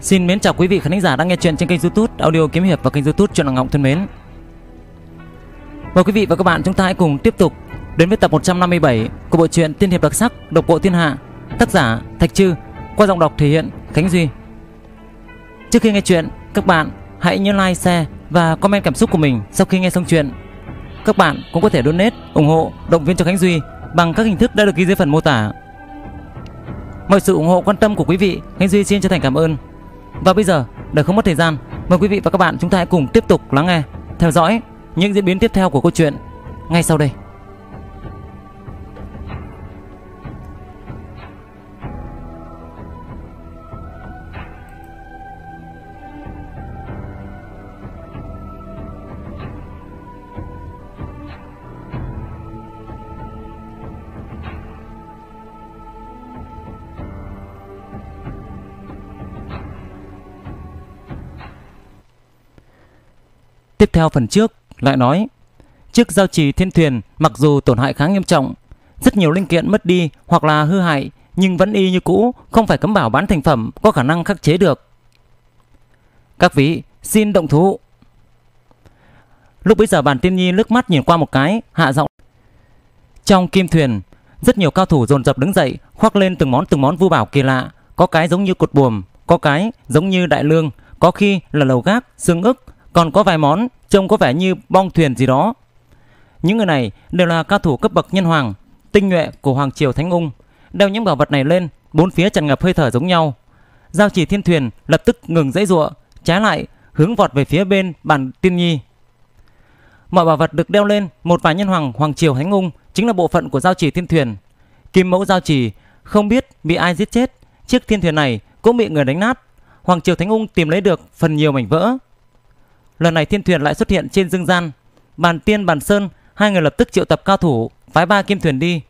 Xin mến chào quý vị khán thính giả đang nghe chuyện trên kênh YouTube Audio Kiếm Hiệp và kênh YouTube Truyện Ngọc Ngọc thân mến. Mời quý vị và các bạn chúng ta hãy cùng tiếp tục đến với tập 157 của bộ truyện tiên hiệp đặc sắc Độc Bộ Thiên Hạ, tác giả Thạch Trư, qua giọng đọc thể hiện Khánh Duy. Trước khi nghe chuyện, các bạn hãy nhớ like, share và comment cảm xúc của mình sau khi nghe xong chuyện. Các bạn cũng có thể donate ủng hộ, động viên cho Khánh Duy bằng các hình thức đã được ghi dưới phần mô tả. Mọi sự ủng hộ quan tâm của quý vị, Khánh Duy xin chân thành cảm ơn. Và bây giờ, để không mất thời gian, mời quý vị và các bạn chúng ta hãy cùng tiếp tục lắng nghe, theo dõi những diễn biến tiếp theo của câu chuyện ngay sau đây. Tiếp theo phần trước lại nói, chiếc giao trì thiên thuyền mặc dù tổn hại khá nghiêm trọng, rất nhiều linh kiện mất đi hoặc là hư hại, nhưng vẫn y như cũ, không phải cấm bảo bán thành phẩm có khả năng khắc chế được. Các vị xin động thủ. Lúc bấy giờ Bàn Tiên Nhi lướt mắt nhìn qua một cái, hạ giọng. Trong kim thuyền, rất nhiều cao thủ dồn dập đứng dậy, khoác lên từng món vu bảo kỳ lạ, có cái giống như cột buồm, có cái giống như đại lương, có khi là lầu gác, xương ức, còn có vài món trông có vẻ như bong thuyền gì đó. Những người này đều là cao thủ cấp bậc nhân hoàng, tinh nhuệ của Hoàng Triều Thánh Ung. Đeo những bảo vật này lên, bốn phía tràn ngập hơi thở giống nhau. Giao trì thiên thuyền lập tức ngừng giãy giụa, trái lại hướng vọt về phía bên Bàn Tiên Nhi. Mọi bảo vật được đeo lên một vài nhân hoàng Hoàng Triều Thánh Ung chính là bộ phận của giao trì thiên thuyền. Kim mẫu giao trì không biết bị ai giết chết, chiếc thiên thuyền này cũng bị người đánh nát. Hoàng Triều Thánh Ung tìm lấy được phần nhiều mảnh vỡ. Lần này thiên thuyền lại xuất hiện trên dương gian. Bàn Tiên, Bàn Sơn, hai người lập tức triệu tập cao thủ, phái 3 kim thuyền đi,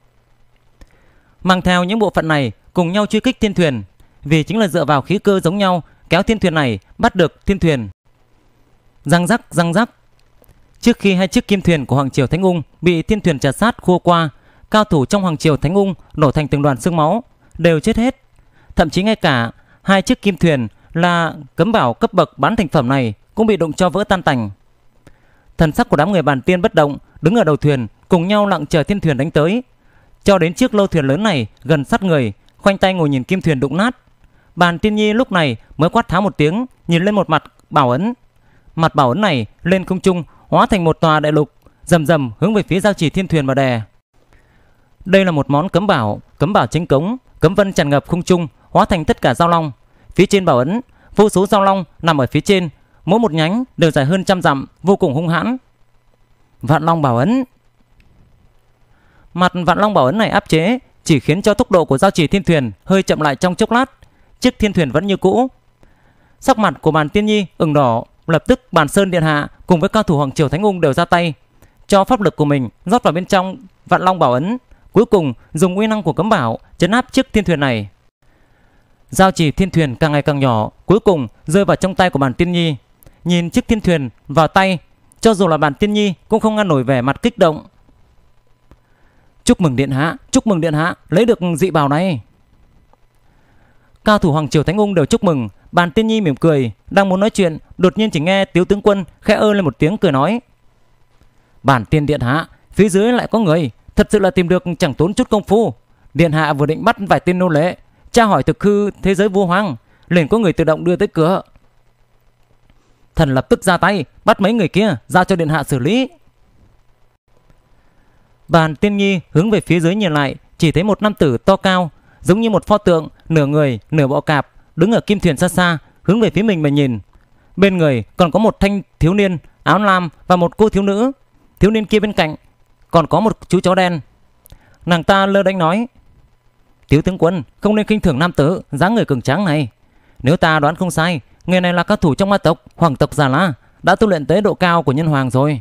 mang theo những bộ phận này cùng nhau truy kích thiên thuyền, vì chính là dựa vào khí cơ giống nhau kéo thiên thuyền này bắt được thiên thuyền. Răng rắc. Trước khi hai chiếc kim thuyền của Hoàng Triều Thánh Ung bị thiên thuyền trà sát khua qua, cao thủ trong Hoàng Triều Thánh Ung nổ thành từng đoàn xương máu, đều chết hết. Thậm chí ngay cả hai chiếc kim thuyền là cấm bảo cấp bậc bán thành phẩm này cũng bị đụng cho vỡ tan tành. Thần sắc của đám người Bàn Tiên bất động, đứng ở đầu thuyền cùng nhau lặng chờ thiên thuyền đánh tới, cho đến chiếc lô thuyền lớn này gần sát người, khoanh tay ngồi nhìn kim thuyền đụng nát. Bàn Tiên Nhi lúc này mới quát tháo một tiếng, nhìn lên một mặt bảo ấn. Mặt bảo ấn này lên không trung hóa thành một tòa đại lục, rầm hướng về phía giao trì thiên thuyền mà đè. Đây là một món cấm bảo chính cống, cấm vân tràn ngập không trung, hóa thành tất cả giao long. Phía trên bảo ấn, vô số giao long nằm ở phía trên, mỗi một nhánh đều dài hơn 100 dặm, vô cùng hung hãn. Vạn Long bảo ấn. Mặt Vạn Long bảo ấn này áp chế chỉ khiến cho tốc độ của giao trì thiên thuyền hơi chậm lại trong chốc lát. Chiếc thiên thuyền vẫn như cũ. Sắc mặt của Bàn Tiên Nhi ửng đỏ, lập tức Bàn Sơn điện hạ cùng với cao thủ Hoàng Triều Thánh Ung đều ra tay, cho pháp lực của mình rót vào bên trong Vạn Long bảo ấn, cuối cùng dùng uy năng của cấm bảo trấn áp chiếc thiên thuyền này. Giao trì thiên thuyền càng ngày càng nhỏ, cuối cùng rơi vào trong tay của Bàn Tiên Nhi. Nhìn chiếc thiên thuyền vào tay, cho dù là Bàn Tiên Nhi cũng không ngăn nổi vẻ mặt kích động. Chúc mừng điện hạ, lấy được dị bảo này. Cao thủ Hoàng Triều Thánh Ung đều chúc mừng. Bàn Tiên Nhi mỉm cười, đang muốn nói chuyện, đột nhiên chỉ nghe Tiếu tướng quân khẽ ơ lên một tiếng cười nói: Bàn Tiên điện hạ, phía dưới lại có người, thật sự là tìm được chẳng tốn chút công phu. Điện hạ vừa định bắt vài tên nô lệ, tra hỏi thực hư thế giới vô hoang, liền có người tự động đưa tới cửa. Thần lập tức ra tay bắt mấy người kia giao cho điện hạ xử lý. Bàn Tiên Nhi hướng về phía dưới nhìn lại, chỉ thấy một nam tử to cao, giống như một pho tượng, nửa người nửa bọ cạp, đứng ở kim thuyền xa xa, hướng về phía mình mà nhìn. Bên người còn có một thanh thiếu niên áo lam và một cô thiếu nữ. Thiếu niên kia bên cạnh còn có một chú chó đen. Nàng ta lơ đễnh nói: Tiếu tướng quân không nên khinh thường nam tử dáng người cường tráng này. Nếu ta đoán không sai, người này là cao thủ trong ma tộc Hoàng tộc Già La, đã tu luyện tới độ cao của nhân hoàng rồi.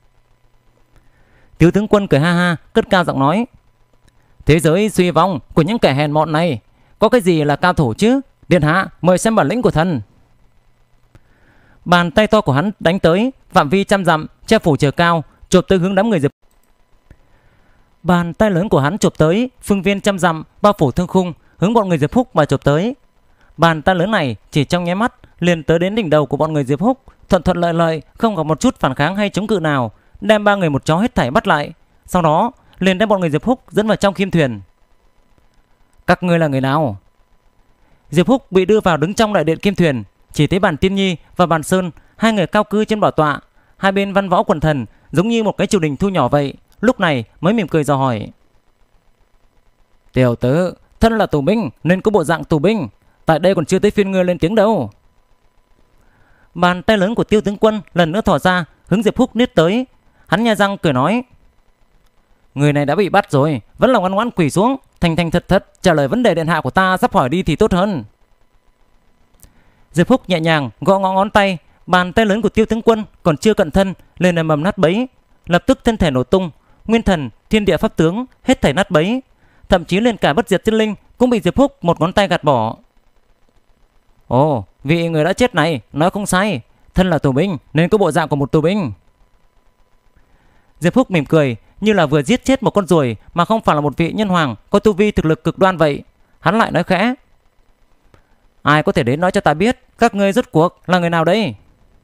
Tiếu tướng quân cười ha ha, cất cao giọng nói: Thế giới suy vong của những kẻ hèn mọn này, có cái gì là cao thủ chứ? Điện hạ mời xem bản lĩnh của thần. Bàn tay to của hắn đánh tới, phạm vi 100 dặm, che phủ trời cao, chộp tới hướng đám người Diệp. Bàn tay lớn của hắn chộp tới, phương viên 100 dặm, bao phủ thương khung, hướng bọn người Diệp Phúc mà chộp tới. Bàn tay lớn này chỉ trong nháy mắt liền tới đến đỉnh đầu của bọn người Diệp Húc, thuận thuận lợi lợi, không có một chút phản kháng hay chống cự nào, đem ba người một chó hết thảy bắt lại. Sau đó liền đem bọn người Diệp Húc dẫn vào trong kim thuyền. Các ngươi là người nào? Diệp Húc bị đưa vào đứng trong đại điện kim thuyền, chỉ thấy Bàn Tiên Nhi và Bàn Sơn, hai người cao cư trên bảo tọa, hai bên văn võ quần thần giống như một cái triều đình thu nhỏ vậy. Lúc này mới mỉm cười dò hỏi. Tiểu tử, thân là tù binh nên có bộ dạng tù binh, tại đây còn chưa tới phiên ngươi lên tiếng đâu. Bàn tay lớn của Tiêu tướng quân lần nữa thò ra hướng Diệp Húc niết tới. Hắn nhai răng cười nói. Người này đã bị bắt rồi, vẫn là ngoan ngoãn quỳ xuống, thành thành thật thật trả lời vấn đề điện hạ của ta sắp hỏi đi thì tốt hơn. Diệp Húc nhẹ nhàng gõ ngõ ngón tay. Bàn tay lớn của Tiêu tướng quân còn chưa cận thân lên ầm ầm nát bấy, lập tức thân thể nổ tung, nguyên thần, thiên địa pháp tướng hết thảy nát bấy, thậm chí lên cả bất diệt chân linh cũng bị Diệp Húc một ngón tay gạt bỏ. Ồ, vị người đã chết này nói không sai, thân là tù binh nên có bộ dạng của một tù binh. Diệp Húc mỉm cười như là vừa giết chết một con ruồi mà không phải là một vị nhân hoàng có tu vi thực lực cực đoan vậy. Hắn lại nói khẽ. Ai có thể đến nói cho ta biết các ngươi rốt cuộc là người nào đây?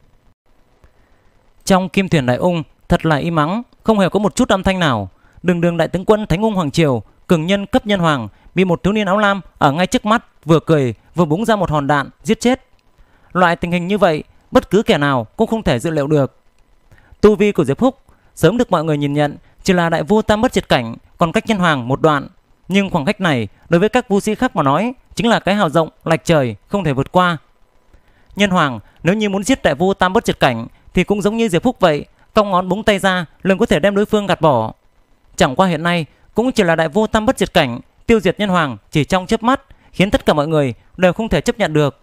Trong kim thuyền đại ung thật là im ắng, không hề có một chút âm thanh nào. Đường đường đại tướng quân Thánh Ung Hoàng Triều, cường nhân cấp nhân hoàng, bị một thiếu niên áo lam ở ngay trước mắt vừa cười vừa búng ra một hòn đạn giết chết. Loại tình hình như vậy bất cứ kẻ nào cũng không thể dự liệu được. Tu vi của Diệp Húc sớm được mọi người nhìn nhận chỉ là đại vu tam bất diệt cảnh, còn cách nhân hoàng một đoạn. Nhưng khoảng cách này đối với các vu sĩ khác mà nói chính là cái hào rộng lệch trời không thể vượt qua. Nhân hoàng nếu như muốn giết đại vu tam bất diệt cảnh thì cũng giống như Diệp Húc vậy, cong ngón búng tay ra liền có thể đem đối phương gạt bỏ. Chẳng qua hiện nay cũng chỉ là đại vu tam bất diệt cảnh tiêu diệt nhân hoàng chỉ trong chớp mắt, khiến tất cả mọi người đều không thể chấp nhận được.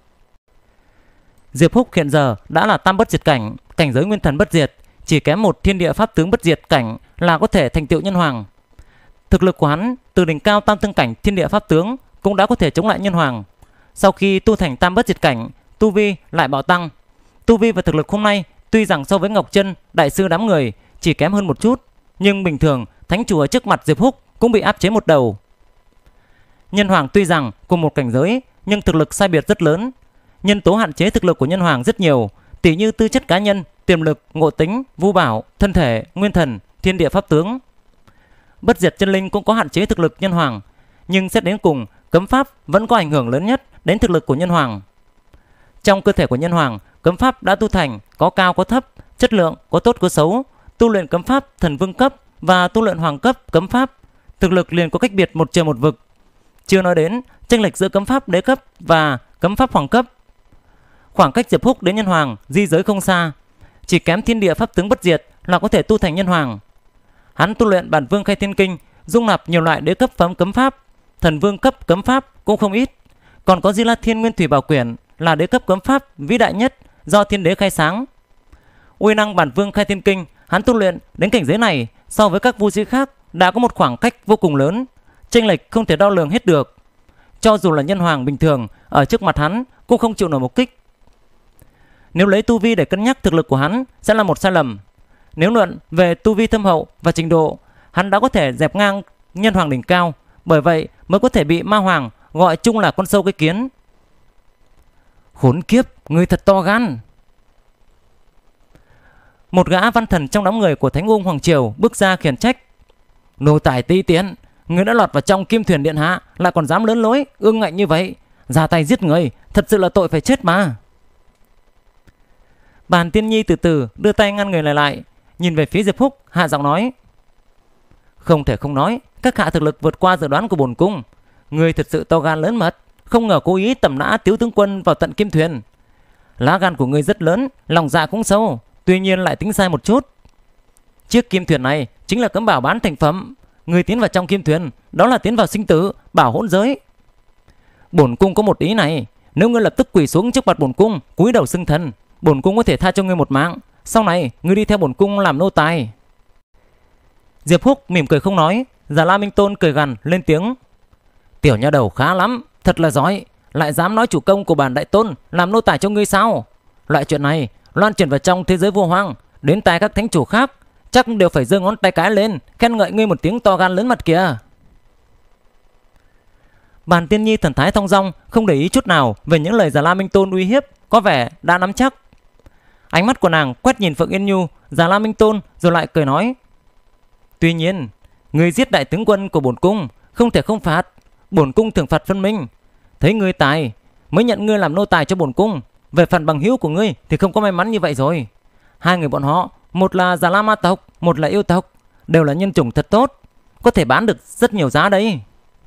Diệp Húc hiện giờ đã là tam bất diệt cảnh, cảnh giới nguyên thần bất diệt, chỉ kém một thiên địa pháp tướng bất diệt cảnh là có thể thành tựu nhân hoàng. Thực lực của hắn từ đỉnh cao tam tương cảnh thiên địa pháp tướng cũng đã có thể chống lại nhân hoàng. Sau khi tu thành tam bất diệt cảnh, tu vi lại bạo tăng. Tu vi và thực lực hôm nay tuy rằng so với Ngọc Chân đại sư đám người chỉ kém hơn một chút, nhưng bình thường thánh chủ ở trước mặt Diệp Húc cũng bị áp chế một đầu. Nhân hoàng tuy rằng cùng một cảnh giới nhưng thực lực sai biệt rất lớn. Nhân tố hạn chế thực lực của nhân hoàng rất nhiều, tỉ như tư chất cá nhân, tiềm lực, ngộ tính, vu bảo, thân thể, nguyên thần, thiên địa pháp tướng. Bất diệt chân linh cũng có hạn chế thực lực nhân hoàng, nhưng xét đến cùng cấm pháp vẫn có ảnh hưởng lớn nhất đến thực lực của nhân hoàng. Trong cơ thể của nhân hoàng, cấm pháp đã tu thành có cao có thấp, chất lượng có tốt có xấu. Tu luyện cấm pháp thần vương cấp và tu luyện hoàng cấp cấm pháp, thực lực liền có cách biệt một trời một vực. Chưa nói đến chênh lệch giữa cấm pháp đế cấp và cấm pháp hoàng cấp. Khoảng cách Diệp Húc đến nhân hoàng di giới không xa, chỉ kém thiên địa pháp tướng bất diệt là có thể tu thành nhân hoàng. Hắn tu luyện Bản Vương Khai Thiên Kinh, dung nạp nhiều loại đế cấp phẩm cấm pháp, thần vương cấp cấm pháp cũng không ít. Còn có Di La Thiên Nguyên Thủy Bảo Quyển là đế cấp cấm pháp vĩ đại nhất do thiên đế khai sáng. Uy năng Bản Vương Khai Thiên Kinh hắn tu luyện đến cảnh giới này so với các vu sĩ khác đã có một khoảng cách vô cùng lớn, chênh lệch không thể đo lường hết được. Cho dù là nhân hoàng bình thường ở trước mặt hắn cũng không chịu nổi một kích. Nếu lấy tu vi để cân nhắc thực lực của hắn sẽ là một sai lầm. Nếu luận về tu vi thâm hậu và trình độ, hắn đã có thể dẹp ngang nhân hoàng đỉnh cao, bởi vậy mới có thể bị ma hoàng gọi chung là con sâu cái kiến. Khốn kiếp, người thật to gan. Một gã văn thần trong đám người của Thánh Ung Hoàng Triều bước ra khiển trách. Nô tài ti tiện, người đã lọt vào trong kim thuyền điện hạ lại còn dám lớn lối ương ngạnh như vậy, ra tay giết người thật sự là tội phải chết mà. Bàn Tiên Nhi từ từ đưa tay ngăn người lại, nhìn về phía Diệp Húc, hạ giọng nói. Không thể không nói, các hạ thực lực vượt qua dự đoán của bổn cung. Người thật sự to gan lớn mật, không ngờ cố ý tầm nã Tiếu tướng quân vào tận kim thuyền. Lá gan của người rất lớn, lòng dạ cũng sâu, tuy nhiên lại tính sai một chút. Chiếc kim thuyền này chính là cấm bảo bán thành phẩm. Người tiến vào trong kim thuyền, đó là tiến vào sinh tử, bảo hỗn giới. Bổn cung có một ý này, nếu ngươi lập tức quỳ xuống trước mặt bổn cung, cúi đầu xưng thần, bổn cung có thể tha cho ngươi một mạng. Sau này ngươi đi theo bổn cung làm nô tài. Diệp Húc mỉm cười không nói. Già La Minh Tôn cười gằn lên tiếng. Tiểu nha đầu khá lắm, thật là giỏi, lại dám nói chủ công của bản đại tôn làm nô tài cho ngươi sao? Loại chuyện này loan truyền vào trong thế giới vô hoang, đến tai các thánh chủ khác chắc đều phải giơ ngón tay cái lên khen ngợi ngươi một tiếng to gan lớn mật kìa. Bàn Tiên Nhi thần thái thong dong, không để ý chút nào về những lời Già La Minh Tôn uy hiếp, có vẻ đã nắm chắc. Ánh mắt của nàng quét nhìn Phượng Yên Nhu, Già La Minh Tôn, rồi lại cười nói: tuy nhiên, người giết đại tướng quân của bổn cung, không thể không phạt. Bổn cung thưởng phạt phân minh. Thấy ngươi tài, mới nhận ngươi làm nô tài cho bổn cung. Về phần bằng hữu của ngươi thì không có may mắn như vậy rồi. Hai người bọn họ, một là Già La Ma tộc, một là yêu tộc, đều là nhân chủng thật tốt, có thể bán được rất nhiều giá đấy.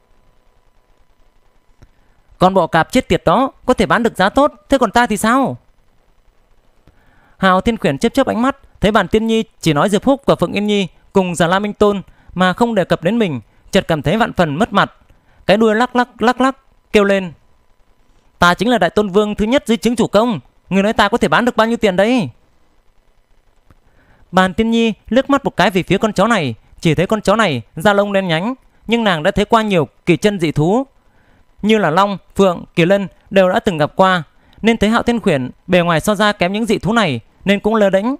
Còn bọ cạp chết tiệt đó có thể bán được giá tốt, thế còn ta thì sao? Hào Thiên Khuyển chớp chớp ánh mắt, thấy Bàn Tiên Nhi chỉ nói Diệp Húc và Phượng Yên Nhi cùng Già La Minh Tôn mà không đề cập đến mình, chợt cảm thấy vạn phần mất mặt. Cái đuôi lắc lắc kêu lên: ta chính là đại tôn vương thứ nhất dưới trướng chủ công, người nói ta có thể bán được bao nhiêu tiền đấy? Bàn Tiên Nhi liếc mắt một cái về phía con chó này, chỉ thấy con chó này da lông đen nhánh, nhưng nàng đã thấy qua nhiều kỳ chân dị thú, như là long, phượng, kỳ lân đều đã từng gặp qua, nên thấy Hạo Thiên Khuyển bề ngoài so ra kém những dị thú này nên cũng lơ đễnh.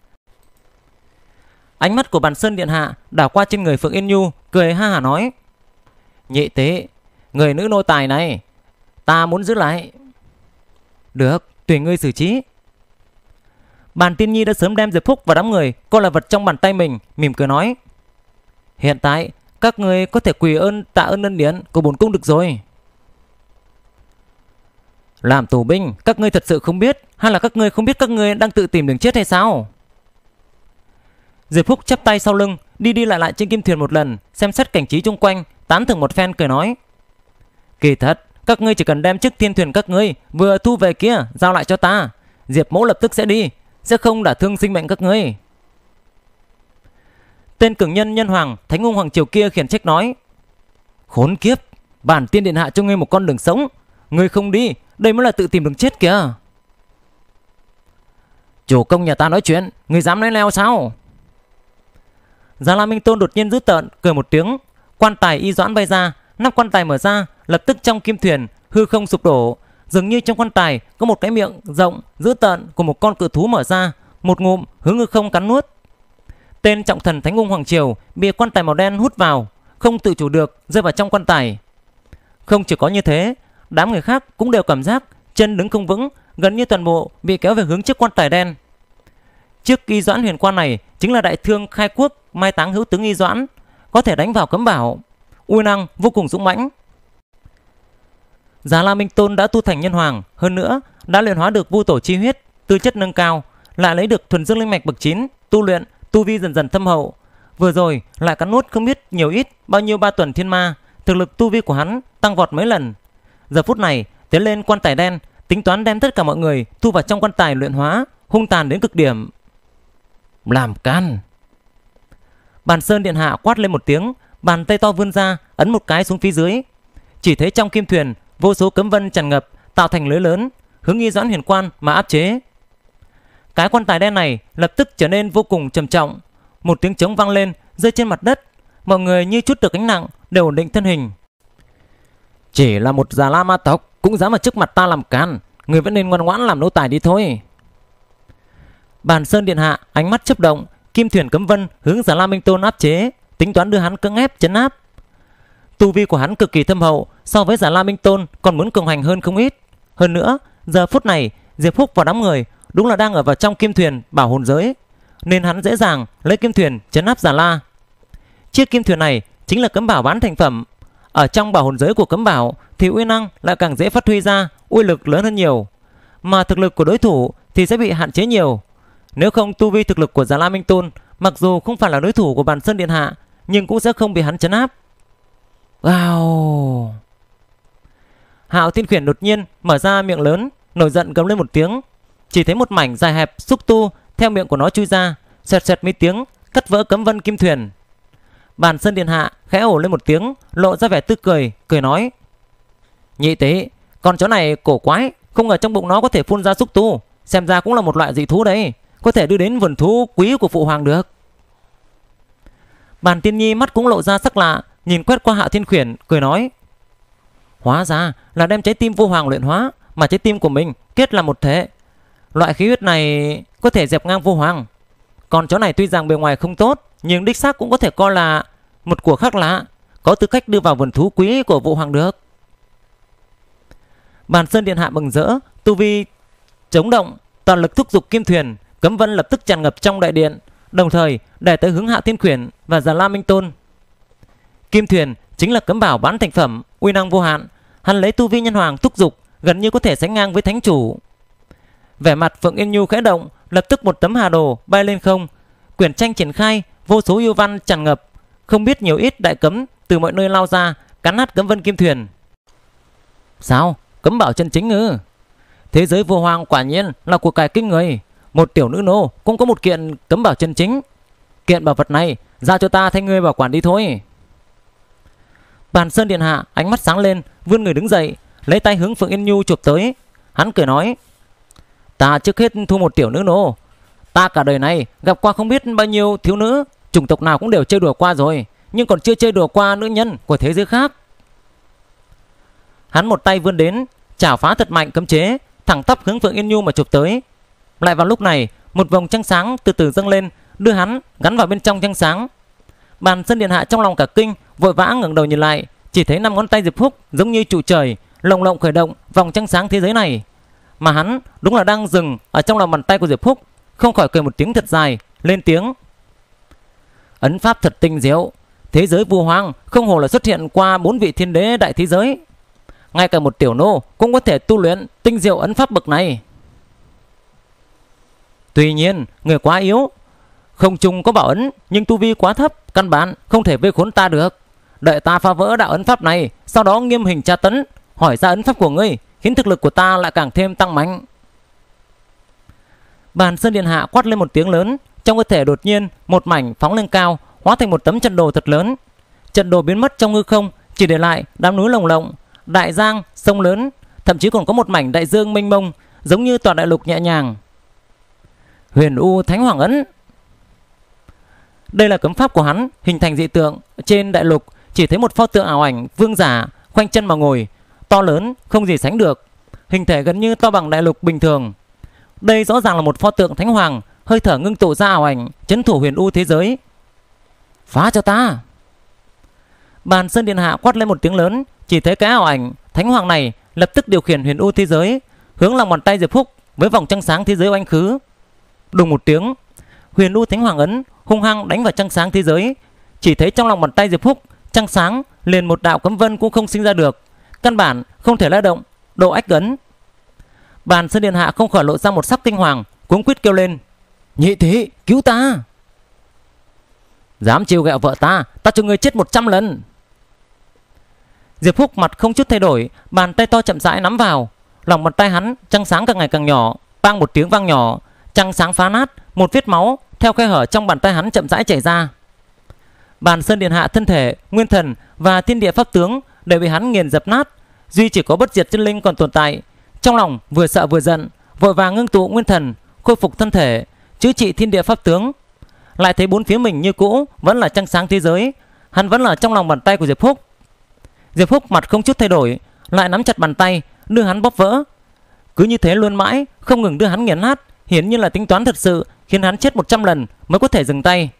Ánh mắt của Bàn Sơn điện hạ đảo qua trên người Phượng Yên Nhu, cười ha hả nói: nhị tế, người nữ nô tài này ta muốn giữ lại. Được, tùy ngươi xử trí. Bàn Tiên Nhi đã sớm đem Diệp Phúc và đám người coi là vật trong bàn tay mình, mỉm cười nói: hiện tại các người có thể quỳ ơn tạ ơn ân điển của bổn cung được rồi. Làm tù binh, các ngươi thật sự không biết, hay là các ngươi không biết các ngươi đang tự tìm đường chết hay sao? Diệp Phúc chắp tay sau lưng, đi đi lại trên kim thuyền một lần, xem xét cảnh trí chung quanh, tán thưởng một phen, cười nói: kỳ thật, các ngươi chỉ cần đem chiếc thiên thuyền các ngươi vừa thu về kia giao lại cho ta, Diệp mẫu lập tức sẽ đi, sẽ không đả thương sinh mệnh các ngươi. Tên cường nhân Nhân Hoàng Thánh Ung Hoàng Triều kia khiển trách nói: khốn kiếp, bản tiên điện hạ cho ngươi một con đường sống, ngươi không đi, đây mới là tự tìm đường chết kìa. Chủ công nhà ta nói chuyện, ngươi dám nói leo sao? Già La Minh Tôn đột nhiên dữ tợn cười một tiếng, quan tài y doãn bay ra, nắp quan tài mở ra, lập tức trong kim thuyền hư không sụp đổ, dường như trong quan tài có một cái miệng rộng dữ tợn của một con cự thú mở ra, một ngụm hướng hư không cắn nuốt. Tên trọng thần Thánh Ung Hoàng Triều bị quan tài màu đen hút vào, không tự chủ được rơi vào trong quan tài. Không chỉ có như thế, đám người khác cũng đều cảm giác chân đứng không vững, gần như toàn bộ bị kéo về hướng chiếc quan tài đen. Chiếc y doãn huyền quan này chính là đại thương khai quốc mai táng hữu tướng y doãn, có thể đánh vào cấm bảo, uy năng vô cùng dũng mãnh. Già La Minh Tôn đã tu thành nhân hoàng, hơn nữa đã luyện hóa được vu tổ chi huyết, tư chất nâng cao, lại lấy được thuần dương linh mạch bậc 9, tu luyện tu vi dần dần thâm hậu. Vừa rồi lại cắn nuốt không biết nhiều ít bao nhiêu 3 tuần thiên ma, thực lực tu vi của hắn tăng vọt mấy lần. Giờ phút này tiến lên quan tài đen, tính toán đem tất cả mọi người thu vào trong quan tài luyện hóa, hung tàn đến cực điểm. Làm can! Bàn Sơn điện hạ quát lên một tiếng, bàn tay to vươn ra, ấn một cái xuống phía dưới. Chỉ thấy trong kim thuyền vô số cấm vân tràn ngập, tạo thành lưới lớn, hướng y doãn huyền quan mà áp chế. Cái quan tài đen này lập tức trở nên vô cùng trầm trọng, một tiếng trống vang lên rơi trên mặt đất, mọi người như chút được gánh nặng đều ổn định thân hình. Chỉ là một Già La ma tộc cũng dám ở trước mặt ta làm can, người vẫn nên ngoan ngoãn làm nô tài đi thôi. Bàn Sơn điện hạ ánh mắt chớp động, kim thuyền cấm vân hướng Già La Minh Tôn áp chế, tính toán đưa hắn cưỡng ép trấn áp. Tu vi của hắn cực kỳ thâm hậu, so với Già La Minh Tôn còn muốn cường hành hơn không ít. Hơn nữa, giờ phút này Diệp Húc và đám người đúng là đang ở vào trong kim thuyền bảo hồn giới, nên hắn dễ dàng lấy kim thuyền trấn áp Già La. Chiếc kim thuyền này chính là cấm bảo bán thành phẩm, ở trong bảo hồn giới của cấm bảo thì uy năng lại càng dễ phát huy ra, uy lực lớn hơn nhiều, mà thực lực của đối thủ thì sẽ bị hạn chế nhiều. Nếu không, tu vi thực lực của Già La Minh Tôn mặc dù không phải là đối thủ của Bàn Sơn điện hạ, nhưng cũng sẽ không bị hắn trấn áp. Wow! Hạo Thiên Khuyển đột nhiên mở ra miệng lớn, nổi giận gầm lên một tiếng. Chỉ thấy một mảnh dài hẹp xúc tu theo miệng của nó chui ra, xoẹt xoẹt mấy tiếng cắt vỡ cấm vân kim thuyền. Bàn Sơn điện hạ khẽ ồ lên một tiếng, lộ ra vẻ tươi cười, cười nói: nhị tế, con chó này cổ quái, không ngờ trong bụng nó có thể phun ra xúc tu, xem ra cũng là một loại dị thú đấy, có thể đưa đến vườn thú quý của phụ hoàng được. Bàn Tiên Nhi mắt cũng lộ ra sắc lạ, nhìn quét qua Hạo Thiên Khuyển, cười nói: hóa ra là đem trái tim vô hoàng luyện hóa, mà trái tim của mình kết là một thể. Loại khí huyết này có thể dẹp ngang vô hoàng. Con chó này tuy rằng bề ngoài không tốt, nhưng đích xác cũng có thể coi là một của khác lạ, có tư cách đưa vào vườn thú quý của phụ hoàng được. Bàn Sơn Điện Hạ mừng rỡ, tu vi chống động, toàn lực thúc giục kim thuyền, cấm vân lập tức tràn ngập trong đại điện, đồng thời đè tới hướng Hạ Thiên Khuyển và Già La Minh Tôn. Kim thuyền chính là cấm bảo bán thành phẩm, uy năng vô hạn, hắn lấy tu vi nhân hoàng thúc giục, gần như có thể sánh ngang với thánh chủ. Vẻ mặt Phượng Yên Nhu khẽ động, lập tức một tấm hà đồ bay lên không, quyển tranh triển khai, vô số yêu văn tràn ngập, không biết nhiều ít đại cấm từ mọi nơi lao ra, cắn nát cấm vân kim thuyền. Sao? Cấm bảo chân chính ư? Thế giới vô hoang quả nhiên là của cải kinh người. Một tiểu nữ nô cũng có một kiện cấm bảo chân chính. Kiện bảo vật này giao cho ta thay ngươi bảo quản đi thôi. Bàn Sơn Điện Hạ ánh mắt sáng lên, vươn người đứng dậy, lấy tay hướng Phượng Yên Nhu chụp tới. Hắn cười nói: ta trước hết thu một tiểu nữ nô. Ta cả đời này gặp qua không biết bao nhiêu thiếu nữ, chủng tộc nào cũng đều chơi đùa qua rồi, nhưng còn chưa chơi đùa qua nữ nhân của thế giới khác. Hắn một tay vươn đến, chảo phá thật mạnh cấm chế, thẳng tắp hướng Phượng Yên Nhu mà chụp tới. Lại vào lúc này, một vòng trăng sáng từ từ dâng lên, đưa hắn gắn vào bên trong trăng sáng. Bàn Sơn Điện Hạ trong lòng cả kinh, vội vã ngẩng đầu nhìn lại, chỉ thấy 5 ngón tay Diệp Húc giống như trụ trời, lồng lộng khởi động vòng trăng sáng thế giới này. Mà hắn đúng là đang dừng ở trong lòng bàn tay của Diệp Húc, không khỏi cười một tiếng thật dài, lên tiếng: ấn pháp thật tinh diệu, thế giới vô hoang không hồ là xuất hiện qua 4 vị thiên đế đại thế giới, ngay cả một tiểu nô cũng có thể tu luyện tinh diệu ấn pháp bậc này. Tuy nhiên người quá yếu, không chung có bảo ấn, nhưng tu vi quá thấp, căn bản không thể vây khốn ta được. Đợi ta phá vỡ đạo ấn pháp này, sau đó nghiêm hình tra tấn, hỏi ra ấn pháp của ngươi, khiến thực lực của ta lại càng thêm tăng mạnh. Bàn Sơn Điện Hạ quát lên một tiếng lớn, trong cơ thể đột nhiên một mảnh phóng lên cao, hóa thành một tấm trận đồ thật lớn. Trận đồ biến mất trong hư không, chỉ để lại đám núi lồng lộng, đại giang, sông lớn, thậm chí còn có một mảnh đại dương mênh mông, giống như toàn đại lục nhẹ nhàng. Huyền U Thánh Hoàng Ấn. Đây là cấm pháp của hắn, hình thành dị tượng trên đại lục, chỉ thấy một pho tượng ảo ảnh vương giả khoanh chân mà ngồi, to lớn không gì sánh được, hình thể gần như to bằng đại lục bình thường. Đây rõ ràng là một pho tượng thánh hoàng, hơi thở ngưng tụ ra ảo ảnh trấn thủ huyền u thế giới. Phá cho ta! Bàn Sơn Điện Hạ quát lên một tiếng lớn, chỉ thấy cái ảo ảnh thánh hoàng này lập tức điều khiển huyền u thế giới hướng lòng bàn tay Diệp Húc với vòng trăng sáng thế giới oanh khứ. Đùng một tiếng, huyền u thánh hoàng ấn hung hăng đánh vào trăng sáng thế giới. Chỉ thấy trong lòng bàn tay Diệp Húc, trăng sáng liền một đạo cấm vân cũng không sinh ra được, căn bản không thể lao động độ ách ấn. Bàn Sơn Điện Hạ không khỏi lộ ra một sắc kinh hoàng, cuống quýt kêu lên: nhị thế, cứu ta! Dám trêu ghẹo vợ ta, ta cho ngươi chết 100 lần. Diệp Húc mặt không chút thay đổi, bàn tay to chậm rãi nắm vào. Lòng bàn tay hắn trăng sáng càng ngày càng nhỏ, bang một tiếng vang nhỏ, trăng sáng phá nát, một vết máu theo khe hở trong bàn tay hắn chậm rãi chảy ra. Bàn Sơn Điện Hạ thân thể, nguyên thần và thiên địa pháp tướng đều bị hắn nghiền dập nát, duy chỉ có bất diệt chân linh còn tồn tại. Trong lòng vừa sợ vừa giận, vội vàng ngưng tụ nguyên thần, khôi phục thân thể, chữa trị thiên địa pháp tướng. Lại thấy bốn phía mình như cũ vẫn là trăng sáng thế giới, hắn vẫn là trong lòng bàn tay của Diệp Húc. Diệp Húc mặt không chút thay đổi, lại nắm chặt bàn tay, đưa hắn bóp vỡ. Cứ như thế luôn mãi, không ngừng đưa hắn nghiền nát, hiển nhiên là tính toán thật sự, khiến hắn chết 100 lần mới có thể dừng tay.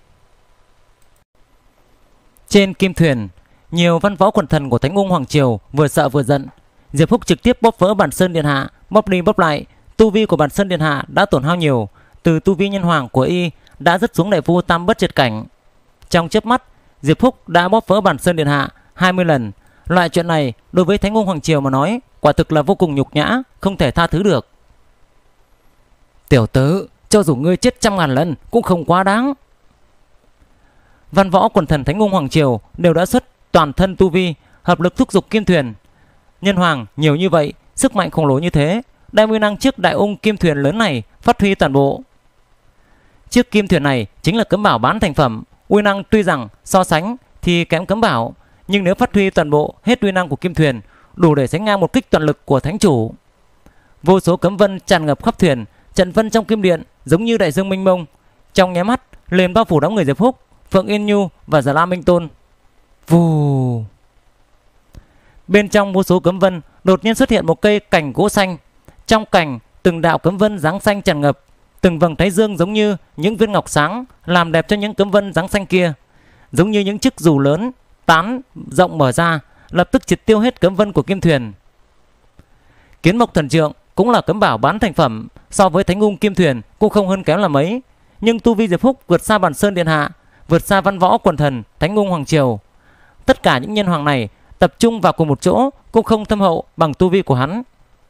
Trên kim thuyền, nhiều văn võ quần thần của Thánh Ung Hoàng Triều vừa sợ vừa giận. Diệp Húc trực tiếp bóp vỡ Bàn Sơn Điện Hạ, bóp đi bóp lại. Tu vi của Bàn Sơn Điện Hạ đã tổn hao nhiều, từ tu vi nhân hoàng của y đã rớt xuống đại vua tam bất diệt cảnh. Trong chớp mắt, Diệp Húc đã bóp vỡ Bàn Sơn Điện Hạ 20 lần. Loại chuyện này đối với Thánh Ung Hoàng Triều mà nói, quả thực là vô cùng nhục nhã, không thể tha thứ được. Tiểu tử, cho dù ngươi chết 100.000 lần cũng không quá đáng. Văn võ quần thần Thánh Ung Hoàng Triều đều đã xuất toàn thân tu vi, hợp lực thúc giục kim thuyền. Nhân hoàng nhiều như vậy, sức mạnh khổng lồ như thế, đem uy năng chiếc đại ung kim thuyền lớn này phát huy toàn bộ. Chiếc kim thuyền này chính là cấm bảo bán thành phẩm, uy năng tuy rằng so sánh thì kém cấm bảo, nhưng nếu phát huy toàn bộ hết uy năng của kim thuyền, đủ để sánh ngang một kích toàn lực của thánh chủ. Vô số cấm vân tràn ngập khắp thuyền, trận vân trong kim điện giống như đại dương mênh mông, trong nháy mắt liền bao phủ đám người Diệp Húc, Phượng Yên Nhu và Già La Minh Tôn. Vù! Bên trong vô số cấm vân đột nhiên xuất hiện một cây cành gỗ xanh. Trong cành từng đạo cấm vân dáng xanh tràn ngập, từng vầng thái dương giống như những viên ngọc sáng, làm đẹp cho những cấm vân dáng xanh kia, giống như những chiếc dù lớn tán rộng mở ra, lập tức triệt tiêu hết cấm vân của kim thuyền. Kiến Mộc Thần Trượng cũng là cấm bảo bán thành phẩm, so với Thánh Ung Kim Thuyền cũng không hơn kém là mấy. Nhưng tu vi Diệp Phúc vượt xa Bàn Sơn Điện Hạ, vượt xa Văn Võ Quần Thần, Thánh Ung Hoàng Triều. Tất cả những nhân hoàng này tập trung vào cùng một chỗ cũng không thâm hậu bằng tu vi của hắn.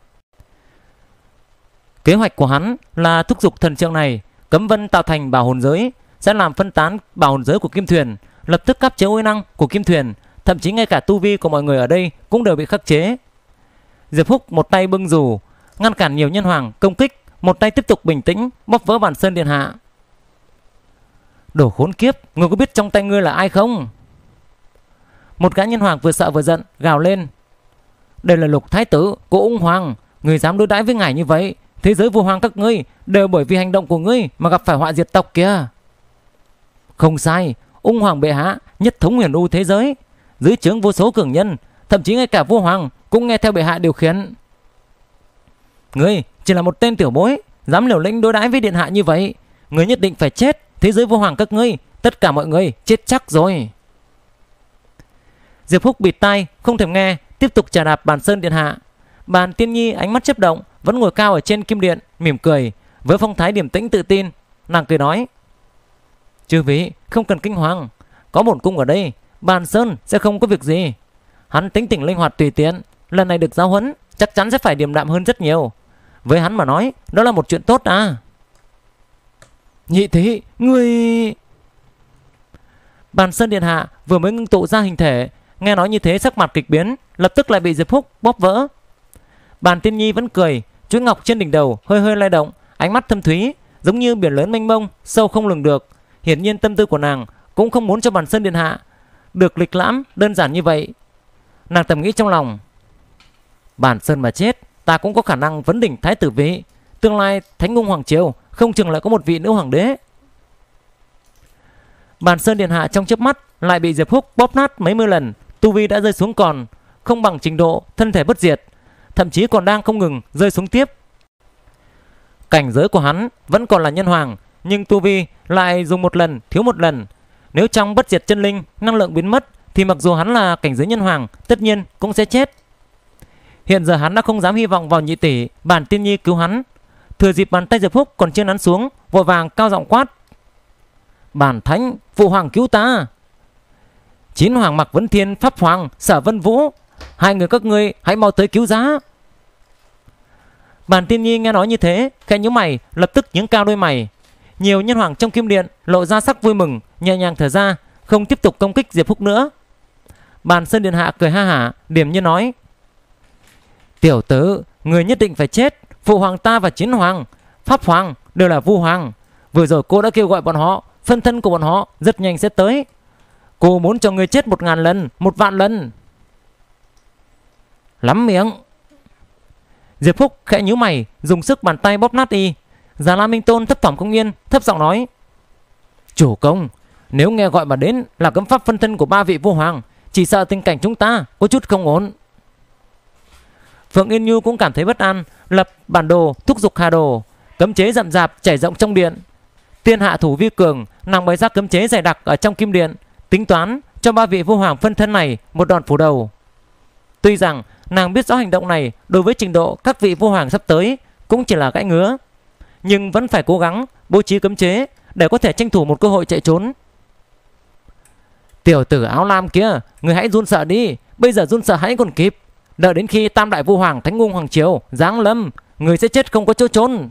Kế hoạch của hắn là thúc giục thần trượng này cấm vân tạo thành bảo hồn giới, sẽ làm phân tán bảo hồn giới của Kim Thuyền, lập tức áp chế uy năng của Kim Thuyền, thậm chí ngay cả tu vi của mọi người ở đây cũng đều bị khắc chế. Diệp Phúc một tay bưng dù ngăn cản nhiều nhân hoàng công kích, một tay tiếp tục bình tĩnh bóp vỡ Bàn Sơn Điện Hạ. Đồ khốn kiếp, ngươi có biết trong tay ngươi là ai không? Một gã nhân hoàng vừa sợ vừa giận gào lên. Đây là Lục Thái tử của Ung Hoàng, người dám đối đãi với ngài như vậy, thế giới vua hoàng các ngươi đều bởi vì hành động của ngươi mà gặp phải họa diệt tộc kìa. Không sai, Ung Hoàng bệ hạ nhất thống huyền u thế giới, dưới trướng vô số cường nhân, thậm chí ngay cả vua hoàng cũng nghe theo bệ hạ điều khiển. Ngươi chỉ là một tên tiểu bối, dám liều lĩnh đối đãi với điện hạ như vậy, ngươi nhất định phải chết. Thế giới vua hoàng các ngươi, tất cả mọi người chết chắc rồi. Diệp Phúc bịt tai không thèm nghe, tiếp tục chà đạp Bàn Sơn Điện Hạ. Bàn Tiên Nhi ánh mắt chớp động, vẫn ngồi cao ở trên kim điện, mỉm cười với phong thái điềm tĩnh tự tin. Nàng cười nói: chư vị không cần kinh hoàng, có bổn cung ở đây, Bàn Sơn sẽ không có việc gì. Hắn tính tình linh hoạt tùy tiện, lần này được giáo huấn chắc chắn sẽ phải điềm đạm hơn rất nhiều. Với hắn mà nói, đó là một chuyện tốt à. Nhị Thị, ngươi... Bàn Sơn Điện Hạ vừa mới ngưng tụ ra hình thể, nghe nói như thế sắc mặt kịch biến, lập tức lại bị Diệp Phúc bóp vỡ. Bàn Tiên Nhi vẫn cười, chuỗi ngọc trên đỉnh đầu hơi hơi lay động, ánh mắt thâm thúy giống như biển lớn mênh mông sâu không lường được. Hiển nhiên tâm tư của nàng cũng không muốn cho Bàn Sơn Điện Hạ được lịch lãm đơn giản như vậy. Nàng thầm nghĩ trong lòng: Bàn Sơn mà chết, ta cũng có khả năng vấn đỉnh thái tử vị, tương lai Thánh Ung Hoàng Triều không chừng lại có một vị nữ hoàng đế. Bàn Sơn Điện Hạ trong chớp mắt lại bị Diệp Phúc bóp nát mấy mươi lần, tu vi đã rơi xuống còn không bằng trình độ thân thể bất diệt, thậm chí còn đang không ngừng rơi xuống tiếp. Cảnh giới của hắn vẫn còn là nhân hoàng, nhưng tu vi lại dùng một lần thiếu một lần. Nếu trong bất diệt chân linh năng lượng biến mất thì mặc dù hắn là cảnh giới nhân hoàng, tất nhiên cũng sẽ chết. Hiện giờ hắn đã không dám hy vọng vào nhị tỷ Bàn Tiên Nhi cứu hắn. Thừa dịp bàn tay Diệp Phúc còn chưa nắn xuống, vội vàng cao giọng quát: Bản Thánh, phụ hoàng cứu ta! Chín hoàng Mạc Vấn Thiên, Pháp Hoàng Sở Vân Vũ, hai người các ngươi hãy mau tới cứu giá. Bàn Tiên Nhi nghe nói như thế, khẽ nhíu mày, lập tức nhướng cao đôi mày. Nhiều nhân hoàng trong kim điện lộ ra sắc vui mừng, nhẹ nhàng thở ra, không tiếp tục công kích Diệp Phúc nữa. Bàn Sơn Điện Hạ cười ha hả, điềm nhiên nói: Tiểu tử, người nhất định phải chết. Phụ hoàng ta và Chiến Hoàng, Pháp Hoàng đều là vua hoàng. Vừa rồi cô đã kêu gọi bọn họ, phân thân của bọn họ rất nhanh sẽ tới. Cô muốn cho người chết 1000 lần, 1.000 lần. Lắm miệng. Diệp Phúc khẽ nhíu mày, dùng sức bàn tay bóp nát y. Già La Minh Tôn thấp thỏm không yên, thấp giọng nói: Chủ công, nếu nghe gọi mà đến là cấm pháp phân thân của 3 vị vua hoàng, chỉ sợ tình cảnh chúng ta có chút không ổn. Phượng Yên Nhu cũng cảm thấy bất an, lập bản đồ thúc giục hà đồ, cấm chế rậm rạp trải rộng trong điện. Tiên hạ thủ vi cường, nàng bày ra cấm chế dày đặc ở trong kim điện, tính toán cho 3 vị vua hoàng phân thân này một đòn phủ đầu. Tuy rằng nàng biết rõ hành động này đối với trình độ các vị vua hoàng sắp tới cũng chỉ là gãi ngứa, nhưng vẫn phải cố gắng bố trí cấm chế để có thể tranh thủ một cơ hội chạy trốn. Tiểu tử áo lam kia, người hãy run sợ đi, bây giờ run sợ hãy còn kịp. Đợi đến khi Tam Đại Vua Hoàng Thánh Ung Hoàng Triều giáng lâm, người sẽ chết không có chỗ trốn.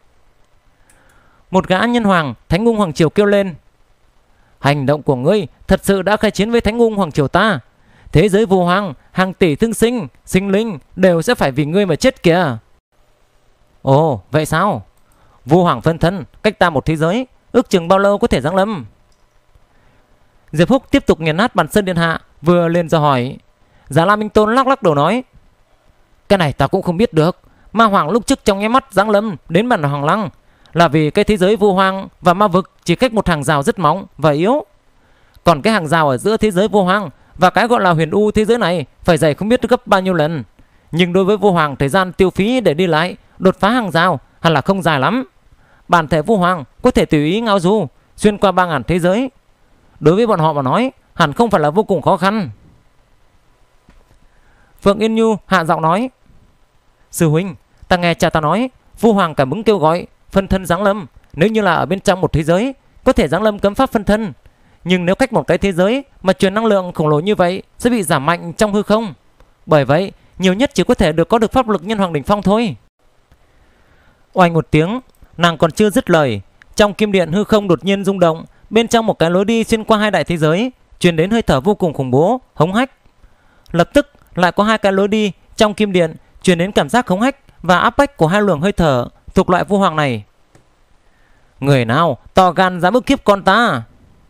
Một gã nhân hoàng Thánh Ung Hoàng Triều kêu lên: Hành động của ngươi thật sự đã khai chiến với Thánh Ung Hoàng Triều ta. Thế giới vua hoàng, hàng tỷ thương sinh, sinh linh đều sẽ phải vì ngươi mà chết kìa. Ồ, vậy sao? Vua hoàng phân thân cách ta một thế giới, ước chừng bao lâu có thể giáng lâm? Diệp Phúc tiếp tục nghiền nát Bàn Sơn Điện Hạ, vừa lên ra hỏi. Già La Minh Tôn lắc lắc đầu nói: Cái này ta cũng không biết được. Ma hoàng lúc trước trong nháy mắt giáng lâm đến bản hoàng lăng là vì cái thế giới vua hoàng và ma vực chỉ cách một hàng rào rất mỏng và yếu. Còn cái hàng rào ở giữa thế giới vua hoàng và cái gọi là huyền u thế giới này phải dày không biết gấp bao nhiêu lần. Nhưng đối với vua hoàng, thời gian tiêu phí để đi lại đột phá hàng rào hẳn là không dài lắm. Bản thể vua hoàng có thể tùy ý ngao du xuyên qua 3000 thế giới. Đối với bọn họ mà nói hẳn không phải là vô cùng khó khăn. Phượng Yên Nhu hạ giọng nói: Sư huynh, ta nghe cha ta nói, Vu Hoàng cảm ứng kêu gọi phân thân giáng lâm. Nếu như là ở bên trong một thế giới, có thể giáng lâm cấm pháp phân thân. Nhưng nếu cách một cái thế giới mà truyền năng lượng khổng lồ như vậy, sẽ bị giảm mạnh trong hư không. Bởi vậy, nhiều nhất chỉ có thể có được pháp lực nhân hoàng đỉnh phong thôi. Oanh một tiếng, nàng còn chưa dứt lời, trong kim điện hư không đột nhiên rung động. Bên trong một cái lối đi xuyên qua hai đại thế giới truyền đến hơi thở vô cùng khủng bố, hống hách. Lập tức lại có hai cái lối đi trong kim điện truyền đến cảm giác hống hách và áp bách của hai luồng hơi thở thuộc loại Vu Hoàng này. Người nào to gan dám ức hiếp con ta?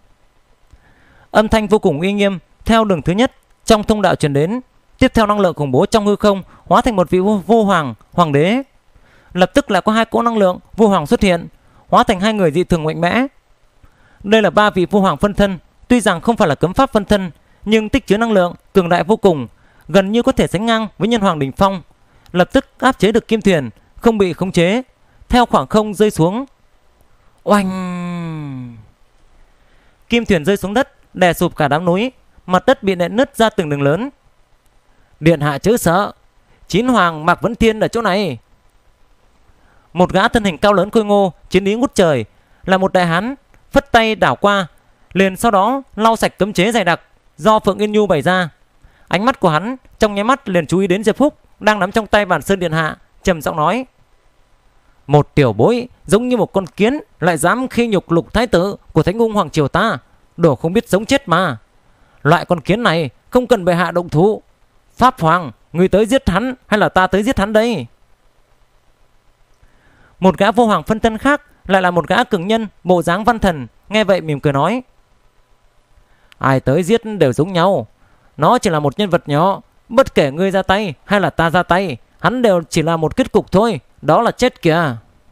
Âm thanh vô cùng uy nghiêm theo đường thứ nhất trong thông đạo truyền đến. Tiếp theo năng lượng khủng bố trong hư không hóa thành một vị Vu Hoàng, hoàng đế. Lập tức lại có hai cỗ năng lượng Vu Hoàng xuất hiện, hóa thành hai người dị thường mạnh mẽ. Đây là ba vị Vu Hoàng phân thân, tuy rằng không phải là cấm pháp phân thân, nhưng tích chứa năng lượng cường đại vô cùng, gần như có thể sánh ngang với nhân hoàng đỉnh phong. Lập tức áp chế được kim thuyền, không bị khống chế, theo khoảng không rơi xuống. Oanh! Kim thuyền rơi xuống đất, đè sụp cả đám núi, mặt đất bị nện nứt ra từng đường lớn. Điện hạ chớ sợ, Chín Hoàng Mạc Vấn Thiên ở chỗ này. Một gã thân hình cao lớn khôi ngô, chiến ý ngút trời, là một đại hán, phất tay đảo qua, liền sau đó lau sạch cấm chế dày đặc do Phượng Yên Nhu bày ra. Ánh mắt của hắn trong nháy mắt liền chú ý đến Diệp Phúc đang nắm trong tay Bản Sơn Điện Hạ, trầm giọng nói: một tiểu bối giống như một con kiến lại dám khi nhục Lục Thái tử của Thánh Ung Hoàng triều ta, đồ không biết sống chết mà. Loại con kiến này không cần bệ hạ động thủ. Pháp Hoàng, người tới giết hắn hay là ta tới giết hắn đây? Một gã Vu Hoàng phân thân khác lại là một gã cường nhân bộ dáng văn thần, nghe vậy mỉm cười nói: ai tới giết đều giống nhau, nó chỉ là một nhân vật nhỏ, bất kể ngươi ra tay hay là ta ra tay, hắn đều chỉ là một kết cục thôi, đó là chết kìa.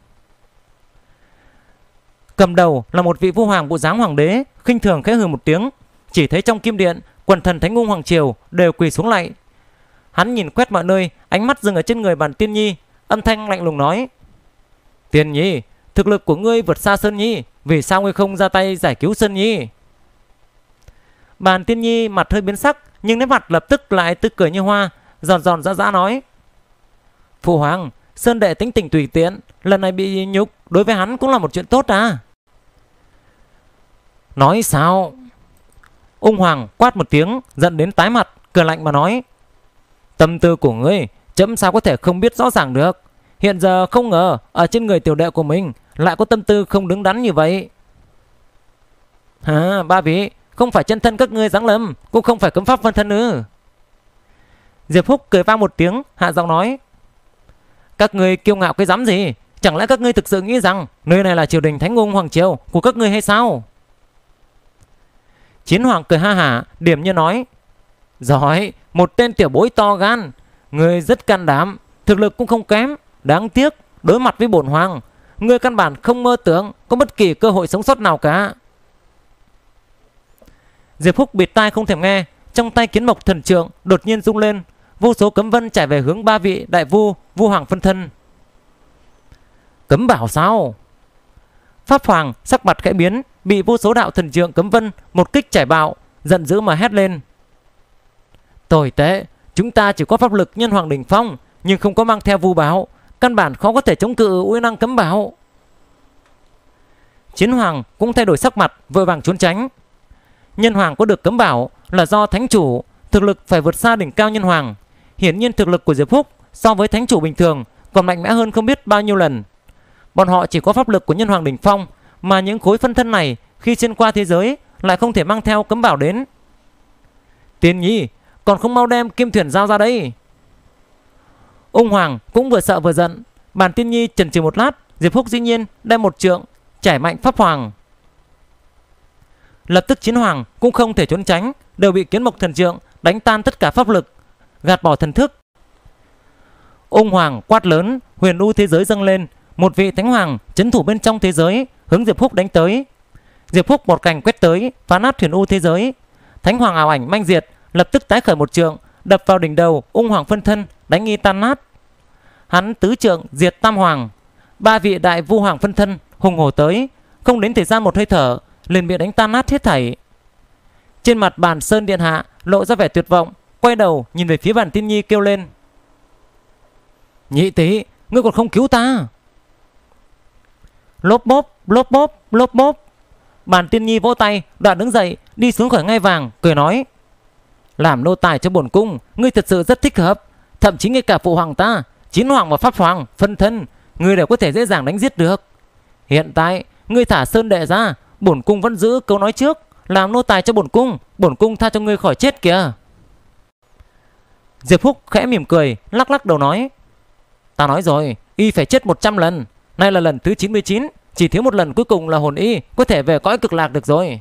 Cầm đầu là một vị Vu Hoàng bộ dáng hoàng đế, khinh thường khẽ hừ một tiếng. Chỉ thấy trong kim điện, quần thần Thánh Ung Hoàng triều đều quỳ xuống lạy. Hắn nhìn quét mọi nơi, ánh mắt dừng ở trên người Bản Tiên Nhi, âm thanh lạnh lùng nói: Tiên Nhi, thực lực của ngươi vượt xa Sơn Nhi, vì sao ngươi không ra tay giải cứu Sơn Nhi? Bản Tiên Nhi mặt hơi biến sắc, nhưng nét mặt lập tức lại tươi cười như hoa, giòn giòn giã giã nói: Phụ Hoàng, Sơn đệ tính tình tùy tiện, lần này bị nhục đối với hắn cũng là một chuyện tốt à? Nói sao? Ung Hoàng quát một tiếng, giận đến tái mặt, cười lạnh mà nói: tâm tư của ngươi chấm sao có thể không biết rõ ràng được. Hiện giờ không ngờ ở trên người tiểu đệ của mình lại có tâm tư không đứng đắn như vậy. Hả, ba vị, không phải chân thân các ngươi giáng lâm, cũng không phải cấm pháp phân thân ư? Diệp Phúc cười vang một tiếng, hạ giọng nói: các ngươi kiêu ngạo cái dám gì? Chẳng lẽ các ngươi thực sự nghĩ rằng nơi này là triều đình Thánh Ung Hoàng triều của các ngươi hay sao? Chiến Hoàng cười ha hả, điểm như nói: giỏi, một tên tiểu bối to gan, ngươi rất can đảm, thực lực cũng không kém. Đáng tiếc, đối mặt với bổn hoàng, ngươi căn bản không mơ tưởng có bất kỳ cơ hội sống sót nào cả. Diệp Phúc bịt tai không thèm nghe, trong tay Kiến Mộc Thần Trượng đột nhiên rung lên, vô số cấm vân trải về hướng ba vị đại vu Hoàng phân thân. Cấm bảo sao? Pháp Hoàng sắc mặt khẽ biến, bị vô số đạo thần trượng cấm vân một kích chảy bạo, giận dữ mà hét lên: tồi tệ, chúng ta chỉ có pháp lực nhân hoàng đỉnh phong, nhưng không có mang theo vu bảo, căn bản khó có thể chống cự uy năng cấm bảo. Chiến Hoàng cũng thay đổi sắc mặt, vội vàng trốn tránh. Nhân hoàng có được cấm bảo là do thánh chủ, thực lực phải vượt xa đỉnh cao nhân hoàng. Hiển nhiên thực lực của Diệp Phúc so với thánh chủ bình thường còn mạnh mẽ hơn không biết bao nhiêu lần. Bọn họ chỉ có pháp lực của nhân hoàng đỉnh phong, mà những khối phân thân này khi xuyên qua thế giới lại không thể mang theo cấm bảo đến. Tiên Nhi, còn không mau đem kim thuyền giao ra đây. Ung Hoàng cũng vừa sợ vừa giận. Bản Tiên Nhi chần chừ một lát, Diệp Phúc dĩ nhiên đem một trượng chải mạnh Pháp Hoàng. Lập tức Chiến Hoàng cũng không thể trốn tránh, đều bị Kiến Mộc Thần Trượng đánh tan tất cả pháp lực, gạt bỏ thần thức. Ung Hoàng quát lớn, huyền u thế giới dâng lên, một vị thánh hoàng trấn thủ bên trong thế giới hướng Diệp Phúc đánh tới. Diệp Phúc một cành quét tới, phá nát huyền u thế giới. Thánh hoàng ảo ảnh manh diệt, lập tức tái khởi một trượng, đập vào đỉnh đầu Ung Hoàng phân thân, đánh y tan nát. Hắn tứ trượng diệt tam hoàng. Ba vị đại vu hoàng phân thân hùng hổ tới, không đến thời gian một hơi thở liền bị đánh tan nát hết thảy. Trên mặt Bản Sơn Điện Hạ lộ ra vẻ tuyệt vọng, quay đầu nhìn về phía Bản Tiên Nhi kêu lên: Nhị tỷ, ngươi còn không cứu ta? Lốp bốp, lốp bốp, lốp bốp. Bàn Tiên Nhi vỗ tay, đoạn đứng dậy, đi xuống khỏi ngai vàng, cười nói: làm nô tài cho bổn cung, ngươi thật sự rất thích hợp. Thậm chí ngay cả phụ hoàng ta, Chiến hoàng và Pháp hoàng, phân thân, ngươi đều có thể dễ dàng đánh giết được. Hiện tại, ngươi thả Sơn đệ ra, bổn cung vẫn giữ câu nói trước, làm nô tài cho bổn cung tha cho ngươi khỏi chết kìa. Diệp Húc khẽ mỉm cười, lắc lắc đầu nói: ta nói rồi, y phải chết 100 lần. Nay là lần thứ 99, chỉ thiếu một lần cuối cùng là hồn y có thể về cõi cực lạc được rồi.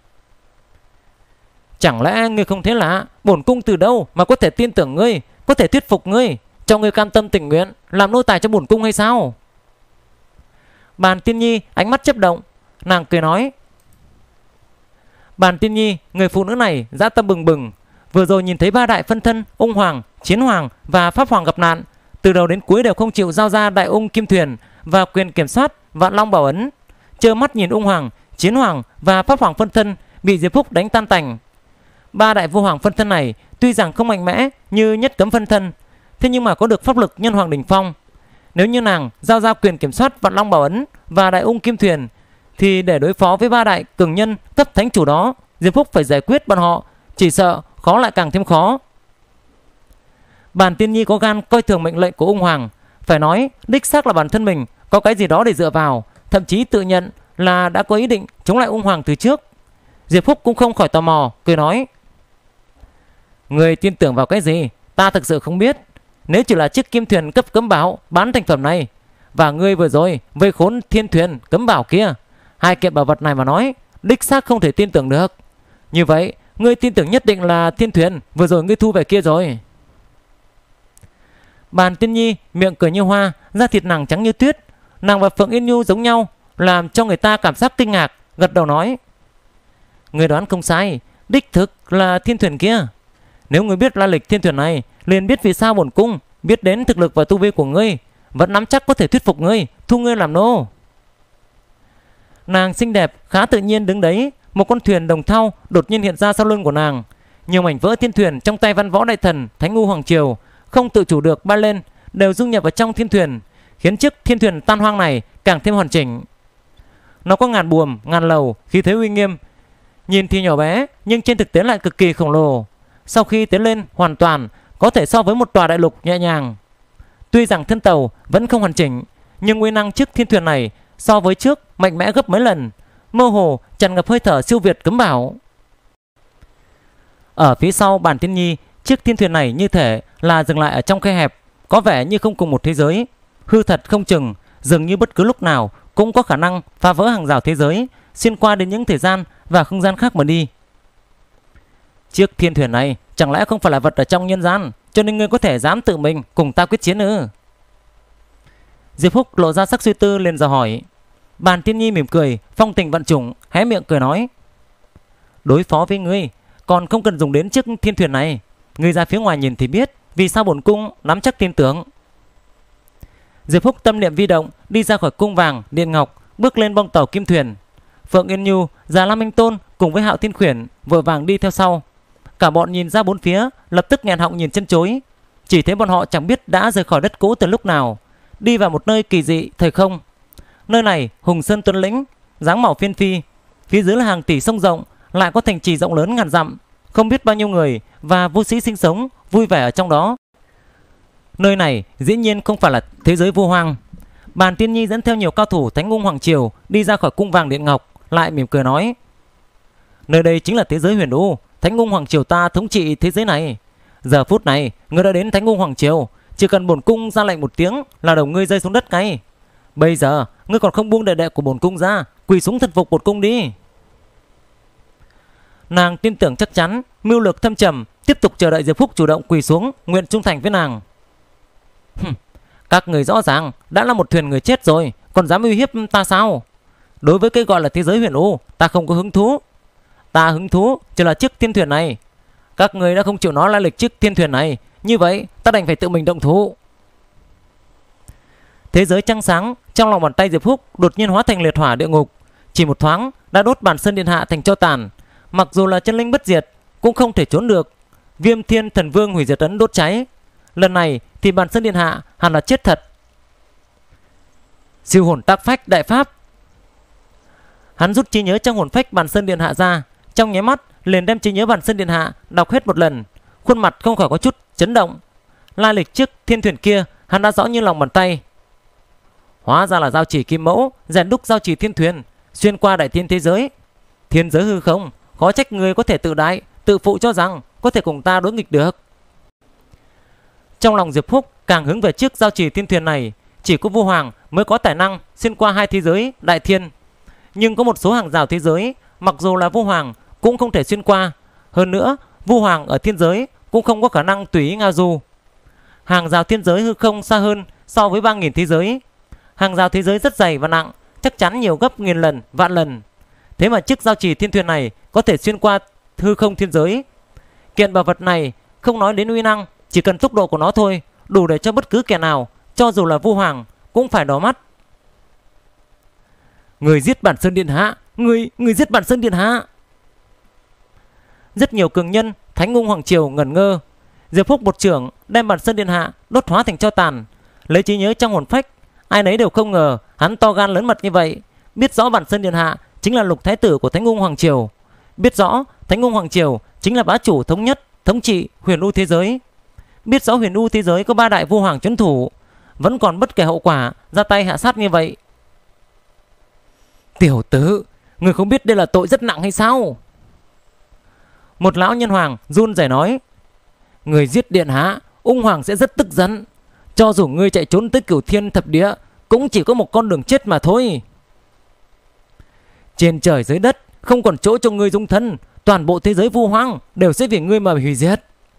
Chẳng lẽ ngươi không thấy lạ, bổn cung từ đâu mà có thể tin tưởng ngươi, có thể thuyết phục ngươi, cho ngươi cam tâm tình nguyện làm nô tài cho bổn cung hay sao? Bàn Tiên Nhi ánh mắt chớp động, nàng cười nói: Bàn Tiên Nhi, người phụ nữ này dã tâm bừng bừng, vừa rồi nhìn thấy ba đại phân thân Ung Hoàng, Chiến Hoàng và Pháp Hoàng gặp nạn, từ đầu đến cuối đều không chịu giao ra đại ung kim thuyền và quyền kiểm soát Vạn Long Bảo Ấn, trơ mắt nhìn Ung Hoàng, Chiến Hoàng và Pháp Hoàng phân thân bị Diệp Húc đánh tan tành. Ba đại vô hoàng phân thân này tuy rằng không mạnh mẽ như Nhất Cấm phân thân, thế nhưng mà có được pháp lực nhân hoàng đỉnh phong. Nếu như nàng giao ra quyền kiểm soát Vạn Long Bảo Ấn và đại ung kim thuyền, thì để đối phó với ba đại cường nhân cấp thánh chủ đó, Diệp Húc phải giải quyết bọn họ, chỉ sợ khó lại càng thêm khó. Bàn Tiên Nhi có gan coi thường mệnh lệnh của Ung Hoàng, phải nói đích xác là bản thân mình có cái gì đó để dựa vào, thậm chí tự nhận là đã có ý định chống lại Ung Hoàng từ trước. Diệp Húc cũng không khỏi tò mò, cười nói: người tin tưởng vào cái gì, ta thực sự không biết. Nếu chỉ là chiếc kim thuyền cấp cấm bảo bán thành phẩm này, và ngươi vừa rồi vây khốn thiên thuyền cấm bảo kia, hai kiện bảo vật này mà nói, đích xác không thể tin tưởng được. Như vậy, ngươi tin tưởng nhất định là thiên thuyền vừa rồi ngươi thu về kia rồi. Bàn Tiên Nhi miệng cười như hoa, da thịt nàng trắng như tuyết, nàng và Phượng Yên Nhu giống nhau, làm cho người ta cảm giác kinh ngạc, gật đầu nói: người đoán không sai, đích thực là thiên thuyền kia. Nếu ngươi biết la lịch thiên thuyền này, liền biết vì sao bổn cung biết đến thực lực và tu vi của ngươi, vẫn nắm chắc có thể thuyết phục ngươi thu ngươi làm nô. Nàng xinh đẹp khá tự nhiên đứng đấy, một con thuyền đồng thau đột nhiên hiện ra sau lưng của nàng. Nhiều mảnh vỡ thiên thuyền trong tay Văn Võ đại thần Thánh U Hoàng Triều không tự chủ được bay lên, đều dung nhập vào trong thiên thuyền, khiến chiếc thiên thuyền tan hoang này càng thêm hoàn chỉnh. Nó có ngàn buồm, ngàn lầu, khí thế uy nghiêm, nhìn thì nhỏ bé nhưng trên thực tế lại cực kỳ khổng lồ. Sau khi tiến lên hoàn toàn có thể so với một tòa đại lục nhẹ nhàng. Tuy rằng thân tàu vẫn không hoàn chỉnh, nhưng uy năng chiếc thiên thuyền này so với trước mạnh mẽ gấp mấy lần, mơ hồ tràn ngập hơi thở siêu việt cấm bảo. Ở phía sau Bàn Tiên Nhi, chiếc thiên thuyền này như thể là dừng lại ở trong khe hẹp, có vẻ như không cùng một thế giới. Hư thật không chừng, dường như bất cứ lúc nào cũng có khả năng phá vỡ hàng rào thế giới, xuyên qua đến những thời gian và không gian khác mà đi. Chiếc thiên thuyền này chẳng lẽ không phải là vật ở trong nhân gian, cho nên ngươi có thể dám tự mình cùng ta quyết chiến ư? Diệp Húc lộ ra sắc suy tư liền dò hỏi. Bàn Tiên Nhi mỉm cười, phong tình vận chủng, hé miệng cười nói: đối phó với ngươi còn không cần dùng đến chiếc thiên thuyền này. Ngươi ra phía ngoài nhìn thì biết vì sao bổn cung nắm chắc tin tưởng. Diệp Húc tâm niệm vi động, đi ra khỏi cung vàng điện ngọc, bước lên bong tàu kim thuyền. Phượng Yên Nhu, Già Lam Minh Tôn cùng với Hạo Thiên Khuyển vội vàng đi theo sau. Cả bọn nhìn ra bốn phía, lập tức nghẹn họng nhìn chân chối. Chỉ thấy bọn họ chẳng biết đã rời khỏi đất cũ từ lúc nào, đi vào một nơi kỳ dị thời không. Nơi này hùng sơn tuấn lĩnh, dáng màu phiên phi, phía dưới là hàng tỷ sông rộng, lại có thành trì rộng lớn ngàn dặm, không biết bao nhiêu người và vô sĩ sinh sống vui vẻ ở trong đó. Nơi này dĩ nhiên không phải là thế giới vô hoang. Bàn Tiên Nhi dẫn theo nhiều cao thủ Thánh Ung Hoàng Triều đi ra khỏi cung vàng điện ngọc, lại mỉm cười nói: nơi đây chính là thế giới huyền u, Thánh Ung Hoàng Triều ta thống trị thế giới này. Giờ phút này ngươi đã đến Thánh Ung Hoàng Triều, chỉ cần bổn cung ra lệnh một tiếng là đầu ngươi rơi xuống đất ngay. Bây giờ ngươi còn không buông đệ đệ của bổn cung ra, quỳ xuống thần phục bổn cung đi. Nàng tin tưởng chắc chắn, mưu lược thâm trầm, tiếp tục chờ đợi Diệp Húc chủ động quỳ xuống nguyện trung thành với nàng. Các người rõ ràng đã là một thuyền người chết rồi, còn dám uy hiếp ta sao? Đối với cái gọi là thế giới huyền u, ta không có hứng thú. Ta hứng thú chỉ là chiếc thiên thuyền này. Các người đã không chịu nói lai lịch chiếc thiên thuyền này, như vậy ta đành phải tự mình động thủ. Thế giới trăng sáng trong lòng bàn tay Diệp Húc đột nhiên hóa thành liệt hỏa địa ngục, chỉ một thoáng đã đốt Bàn Sơn Điện Hạ thành tro tàn. Mặc dù là chân linh bất diệt cũng không thể trốn được. Viêm Thiên Thần Vương hủy diệt ấn đốt cháy, lần này thì Bàn Sơn điện hạ hẳn là chết thật. Siêu hồn tác phách đại pháp. Hắn rút trí nhớ trong hồn phách Bàn Sơn điện hạ ra, trong nháy mắt liền đem trí nhớ Bàn Sơn điện hạ đọc hết một lần. Khuôn mặt không khỏi có chút chấn động. Lai lịch trước thiên thuyền kia hắn đã rõ như lòng bàn tay. Hóa ra là giao chỉ kim mẫu rèn đúc giao chỉ thiên thuyền, xuyên qua đại thiên thế giới. Thiên giới hư không, khó trách người có thể tự đại tự phụ cho rằng có thể cùng ta đối nghịch được. Trong lòng Diệp Phúc càng hướng về chiếc giao chỉ thiên thuyền này. Chỉ có Vu Hoàng mới có tài năng xuyên qua hai thế giới đại thiên, nhưng có một số hàng rào thế giới mặc dù là Vu Hoàng cũng không thể xuyên qua. Hơn nữa Vu Hoàng ở thiên giới cũng không có khả năng tùy ý ngao du. Hàng rào thiên giới hư không xa hơn so với 3.000 thế giới. Hàng rào thế giới rất dày và nặng, chắc chắn nhiều gấp nghìn lần, vạn lần. Thế mà chiếc giao chỉ thiên thuyền này có thể xuyên qua hư không thiên giới. Kiện bảo vật này không nói đến uy năng, chỉ cần tốc độ của nó thôi đủ để cho bất cứ kẻ nào, cho dù là Vu Hoàng, cũng phải đỏ mắt. Người giết Bản Sơn điện hạ, người giết Bản Sơn điện hạ. Rất nhiều cường nhân Thánh Ung Hoàng Triều ngẩn ngơ. Diệp Phúc một trưởng đem Bản Sơn điện hạ đốt hóa thành tro tàn. Lấy trí nhớ trong hồn phách, ai nấy đều không ngờ hắn to gan lớn mật như vậy. Biết rõ Bản Sơn điện hạ chính là lục thái tử của Thánh Ung Hoàng Triều, biết rõ Thánh Ung Hoàng Triều chính là bá chủ thống nhất thống trị Huyền U thế giới, biết rõ Huyền U thế giới có 3 đại Vu Hoàng trấn thủ, vẫn còn bất kể hậu quả ra tay hạ sát như vậy. Tiểu tử, người không biết đây là tội rất nặng hay sao? Một lão nhân hoàng run rẩy nói. Người giết điện hạ, Ung Hoàng sẽ rất tức giận. Cho dù ngươi chạy trốn tới Cửu Thiên thập địa, cũng chỉ có một con đường chết mà thôi. Trên trời dưới đất không còn chỗ cho ngươi dung thân, toàn bộ thế giới Vu Hoang đều sẽ vì ngươi mà hủy diệt.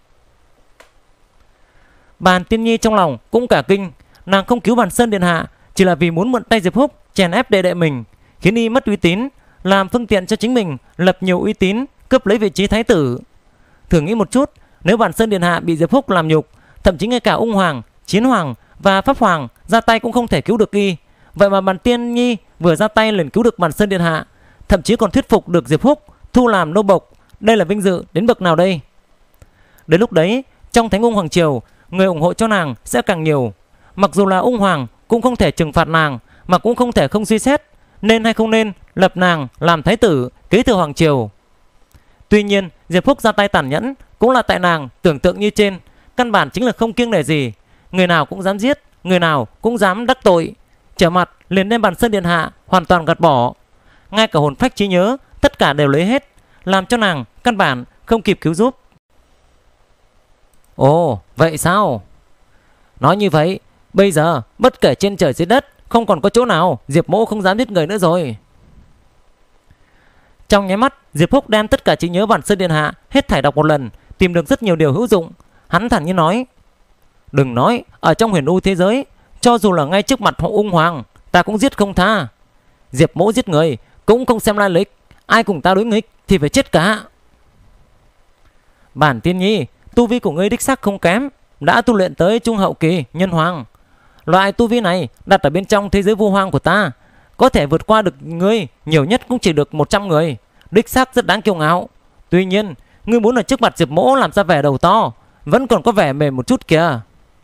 Bàn Tiên Nhi trong lòng cũng cả kinh. Nàng không cứu Bàn Sơn điện hạ chỉ là vì muốn mượn tay Diệp Húc chèn ép đệ đệ mình, khiến y mất uy tín, làm phương tiện cho chính mình lập nhiều uy tín, cướp lấy vị trí thái tử. Thử nghĩ một chút, nếu Bàn Sơn điện hạ bị Diệp Húc làm nhục, thậm chí ngay cả Ung Hoàng, Chiến Hoàng và Pháp Hoàng ra tay cũng không thể cứu được y. Vậy mà Bàn Tiên Nhi vừa ra tay liền cứu được Bàn Sơn điện hạ, thậm chí còn thuyết phục được Diệp Húc thu làm nô bộc. Đây là vinh dự đến bậc nào đây? Đến lúc đấy, trong Thánh Ung Hoàng Triều, người ủng hộ cho nàng sẽ càng nhiều. Mặc dù là Ung Hoàng cũng không thể trừng phạt nàng, mà cũng không thể không suy xét nên hay không nên lập nàng làm thái tử kế thừa Hoàng Triều. Tuy nhiên Diệp Húc ra tay tàn nhẫn cũng là tại nàng tưởng tượng như trên, căn bản chính là không kiêng nể gì, người nào cũng dám giết, người nào cũng dám đắc tội, trở mặt liền đem Bàn Sơn điện hạ hoàn toàn gạt bỏ. Ngay cả hồn phách trí nhớ tất cả đều lấy hết, làm cho nàng căn bản không kịp cứu giúp. Ồ, vậy sao? Nói như vậy, bây giờ bất kể trên trời dưới đất không còn có chỗ nào Diệp mỗ không dám giết người nữa rồi. Trong nháy mắt, Diệp Húc đem tất cả trí nhớ Bàn Sơn điện hạ hết thảy đọc một lần, tìm được rất nhiều điều hữu dụng. Hắn thản nhiên nói. Đừng nói, ở trong Huyền U thế giới, cho dù là ngay trước mặt họ Ung Hoàng, ta cũng giết không tha. Diệp mỗ giết người cũng không xem lai lịch, ai cùng ta đối nghịch thì phải chết cả. Bản Tiên Nhi, tu vi của ngươi đích xác không kém, đã tu luyện tới trung hậu kỳ nhân hoàng. Loại tu vi này đặt ở bên trong thế giới Vu Hoang của ta, có thể vượt qua được ngươi nhiều nhất cũng chỉ được 100 người, đích xác rất đáng kiêu ngạo. Tuy nhiên, ngươi muốn ở trước mặt Diệp mỗ làm ra vẻ đầu to, vẫn còn có vẻ mềm một chút kìa.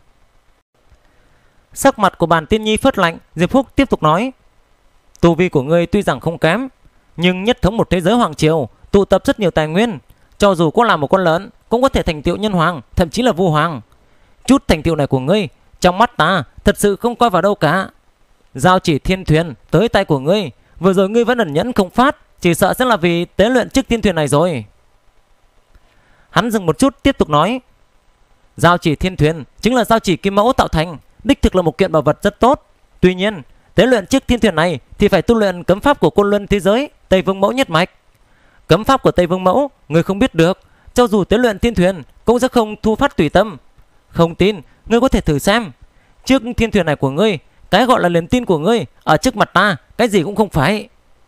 Sắc mặt của Bàn Tiên Nhi phớt lạnh. Diệp Húc tiếp tục nói. Tu vi của ngươi tuy rằng không kém, nhưng nhất thống một thế giới hoàng triều, tụ tập rất nhiều tài nguyên, cho dù có là một con lợn cũng có thể thành tựu nhân hoàng, thậm chí là Vu Hoàng. Chút thành tựu này của ngươi trong mắt ta thật sự không coi vào đâu cả. Giao chỉ thiên thuyền tới tay của ngươi, vừa rồi ngươi vẫn ẩn nhẫn không phát, chỉ sợ sẽ là vì tế luyện chiếc thiên thuyền này rồi. Hắn dừng một chút tiếp tục nói. Giao chỉ thiên thuyền chính là giao chỉ kim mẫu tạo thành, đích thực là một kiện bảo vật rất tốt. Tuy nhiên tế luyện chiếc thiên thuyền này thì phải tu luyện cấm pháp của Côn Luân thế giới Tây Vương Mẫu nhất mạch. Cấm pháp của Tây Vương Mẫu ngươi không biết được, cho dù tế luyện thiên thuyền cũng sẽ không thu phát tùy tâm. Không tin ngươi có thể thử xem. Chiếc thiên thuyền này của ngươi, cái gọi là niềm tin của ngươi ở trước mặt ta cái gì cũng không phải.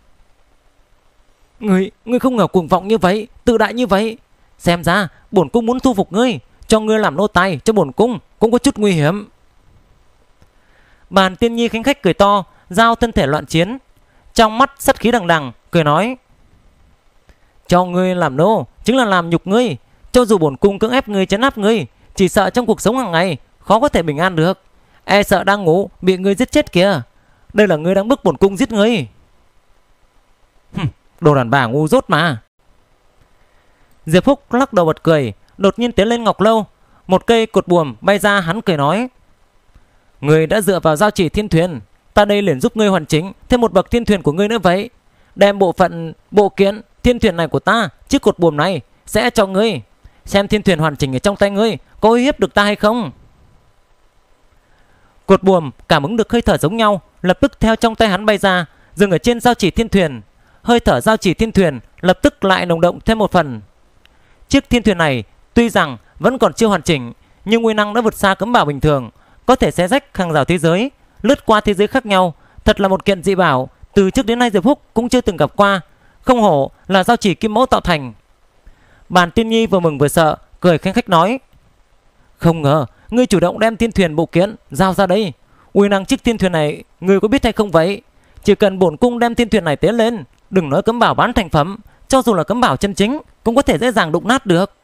Ngươi không ngờ cuồng vọng như vậy, tự đại như vậy. Xem ra bổn cung muốn thu phục ngươi, cho ngươi làm nô tài cho bổn cung cũng có chút nguy hiểm. Bàn Tiên Nhi khánh khách cười to, giao thân thể loạn chiến, trong mắt sát khí đằng đằng, cười nói. Cho ngươi làm nô chính là làm nhục ngươi, cho dù bổn cung cưỡng ép ngươi trấn áp ngươi, chỉ sợ trong cuộc sống hàng ngày khó có thể bình an được. E sợ đang ngủ bị ngươi giết chết kìa. Đây là ngươi đang bức bổn cung giết ngươi. Đồ đàn bà ngu dốt mà. Diệp Phúc lắc đầu bật cười, đột nhiên tiến lên ngọc lâu, một cây cột buồm bay ra, hắn cười nói: Ngươi đã dựa vào giao chỉ thiên thuyền, ta đây liền giúp ngươi hoàn chỉnh thêm một bậc thiên thuyền của ngươi nữa vậy. Đem bộ kiện thiên thuyền này của ta, chiếc cột buồm này sẽ cho ngươi, xem thiên thuyền hoàn chỉnh ở trong tay ngươi có uy hiếp được ta hay không. Cột buồm cảm ứng được hơi thở giống nhau, lập tức theo trong tay hắn bay ra, dừng ở trên giao chỉ thiên thuyền. Hơi thở giao chỉ thiên thuyền lập tức lại nồng động thêm một phần. Chiếc thiên thuyền này tuy rằng vẫn còn chưa hoàn chỉnh, nhưng uy năng đã vượt xa cấm bảo bình thường, có thể xé rách hàng rào thế giới, lướt qua thế giới khác nhau. Thật là một kiện dị bảo, từ trước đến nay Diệp Phúc cũng chưa từng gặp qua, không hổ là giao chỉ kim mẫu tạo thành. Bàn Tiên Nhi vừa mừng vừa sợ, cười khanh khách nói: Không ngờ ngươi chủ động đem thiên thuyền bộ kiện giao ra đây. Uy năng chiếc thiên thuyền này ngươi có biết hay không vậy? Chỉ cần bổn cung đem thiên thuyền này tiến lên, đừng nói cấm bảo bán thành phẩm, cho dù là cấm bảo chân chính cũng có thể dễ dàng đụng nát được.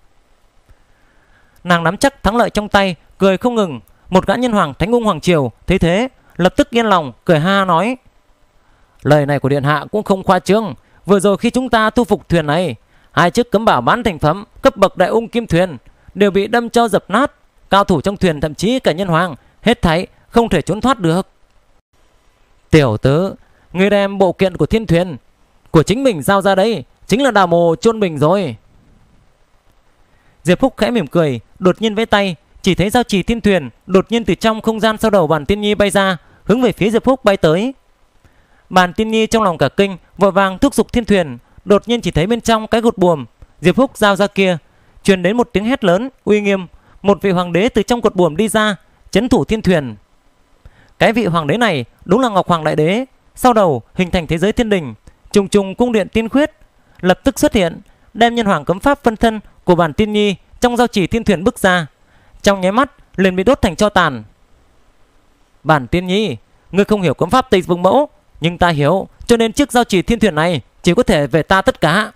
Nàng nắm chắc thắng lợi trong tay, cười không ngừng. Một gã nhân hoàng Thánh Ung Hoàng Triều thấy thế lập tức yên lòng, cười ha nói: Lời này của điện hạ cũng không khoa trương. Vừa rồi khi chúng ta thu phục thuyền này, 2 chiếc cấm bảo bán thành phẩm cấp bậc đại ung kim thuyền đều bị đâm cho dập nát. Cao thủ trong thuyền, thậm chí cả nhân hoàng, hết thảy không thể trốn thoát được. Tiểu tử, ngươi đem bộ kiện của thiên thuyền của chính mình giao ra đây, chính là đào mồ chôn mình rồi. Diệp Phúc khẽ mỉm cười, đột nhiên vẫy tay, chỉ thấy giao chỉ thiên thuyền đột nhiên từ trong không gian sau đầu Bàn Tiên Nhi bay ra, hướng về phía Diệp Phúc bay tới. Bàn Tiên Nhi trong lòng cả kinh, vội vàng thúc giục thiên thuyền. Đột nhiên chỉ thấy bên trong cái cột buồm Diệp Phúc giao ra kia truyền đến một tiếng hét lớn uy nghiêm. Một vị hoàng đế từ trong cột buồm đi ra, trấn thủ thiên thuyền. Cái vị hoàng đế này đúng là Ngọc Hoàng Đại Đế. Sau đầu hình thành thế giới thiên đình, trùng trùng cung điện tiên khuyết lập tức xuất hiện, đem nhân hoàng cấm pháp phân thân của Bàn Tiên Nhi trong giao chỉ thiên thuyền bước ra, trong nháy mắt liền bị đốt thành tro tàn. Bàn Tiên Nhi, ngươi không hiểu cấm pháp Tây Vương Mẫu, nhưng ta hiểu, cho nên chiếc giao chỉ thiên thuyền này chỉ có thể về ta tất cả.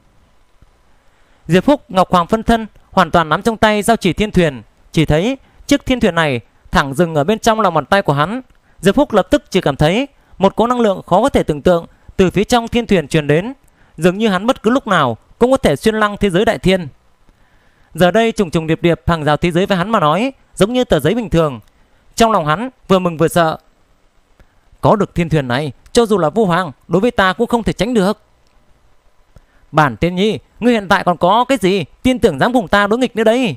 Diệp Phúc Ngọc Hoàng phân thân hoàn toàn nắm trong tay giao chỉ thiên thuyền, chỉ thấy chiếc thiên thuyền này thẳng dừng ở bên trong lòng bàn tay của hắn. Diệp Phúc lập tức chỉ cảm thấy một cỗ năng lượng khó có thể tưởng tượng từ phía trong thiên thuyền truyền đến, dường như hắn bất cứ lúc nào cũng có thể xuyên lăng thế giới đại thiên. Giờ đây trùng trùng điệp điệp hàng rào thế giới với hắn mà nói giống như tờ giấy bình thường. Trong lòng hắn vừa mừng vừa sợ. Có được thiên thuyền này, cho dù là Vu Hoàng đối với ta cũng không thể tránh được. Bản Tiên Nhi, ngươi hiện tại còn có cái gì tin tưởng dám cùng ta đối nghịch nữa đấy?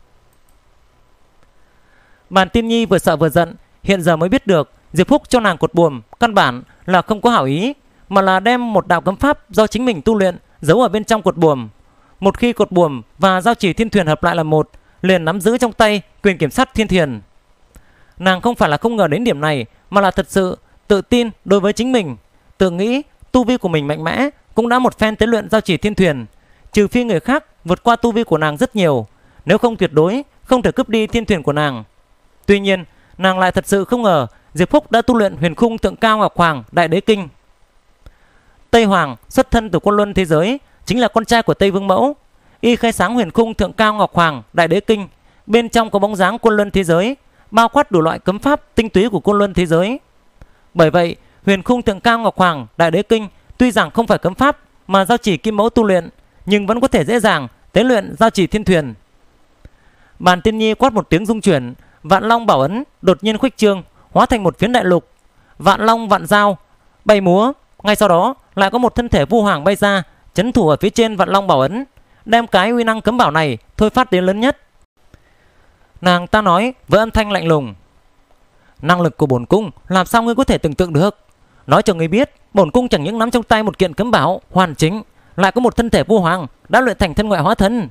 Bàn Tiên Nhi vừa sợ vừa giận, hiện giờ mới biết được Diệp Phúc cho nàng cột buồm căn bản là không có hảo ý, mà là đem một đạo cấm pháp do chính mình tu luyện giấu ở bên trong cột buồm. Một khi cột buồm và giao chỉ thiên thuyền hợp lại là một, liền nắm giữ trong tay quyền kiểm soát thiên thuyền. Nàng không phải là không ngờ đến điểm này, mà là thật sự tự tin đối với chính mình, tự nghĩ tu vi của mình mạnh mẽ, cũng đã một phen tế luyện giao chỉ thiên thuyền. Trừ phi người khác vượt qua tu vi của nàng rất nhiều, nếu không tuyệt đối không thể cướp đi thiên thuyền của nàng. Tuy nhiên nàng lại thật sự không ngờ Diệp Phúc đã tu luyện huyền khung tượng cao Ngọc Hoàng Đại Đế Kinh. Tây Hoàng xuất thân từ quân luân thế giới, chính là con trai của Tây Vương Mẫu. Y khai sáng huyền khung thượng cao Ngọc Hoàng Đại Đế Kinh, bên trong có bóng dáng quân luân thế giới, bao quát đủ loại cấm pháp tinh túy của quân luân thế giới. Bởi vậy huyền khung thượng cao Ngọc Hoàng Đại Đế Kinh tuy rằng không phải cấm pháp mà giao chỉ kim mẫu tu luyện, nhưng vẫn có thể dễ dàng tế luyện giao chỉ thiên thuyền. Bàn Tiên Nhi quát một tiếng rung chuyển, Vạn Long Bảo Ấn đột nhiên khuếch trương, hóa thành một phiến đại lục, vạn long vạn dao bay múa. Ngay sau đó lại có một thân thể Vu Hoàng bay ra, trấn thủ ở phía trên Vạn Long Bảo Ấn, đem cái uy năng cấm bảo này thôi phát đến lớn nhất. Nàng ta nói với âm thanh lạnh lùng: Năng lực của bổn cung làm sao ngươi có thể tưởng tượng được? Nói cho ngươi biết, bổn cung chẳng những nắm trong tay một kiện cấm bảo hoàn chỉnh, lại có một thân thể Vu Hoàng đã luyện thành thân ngoại hóa thân.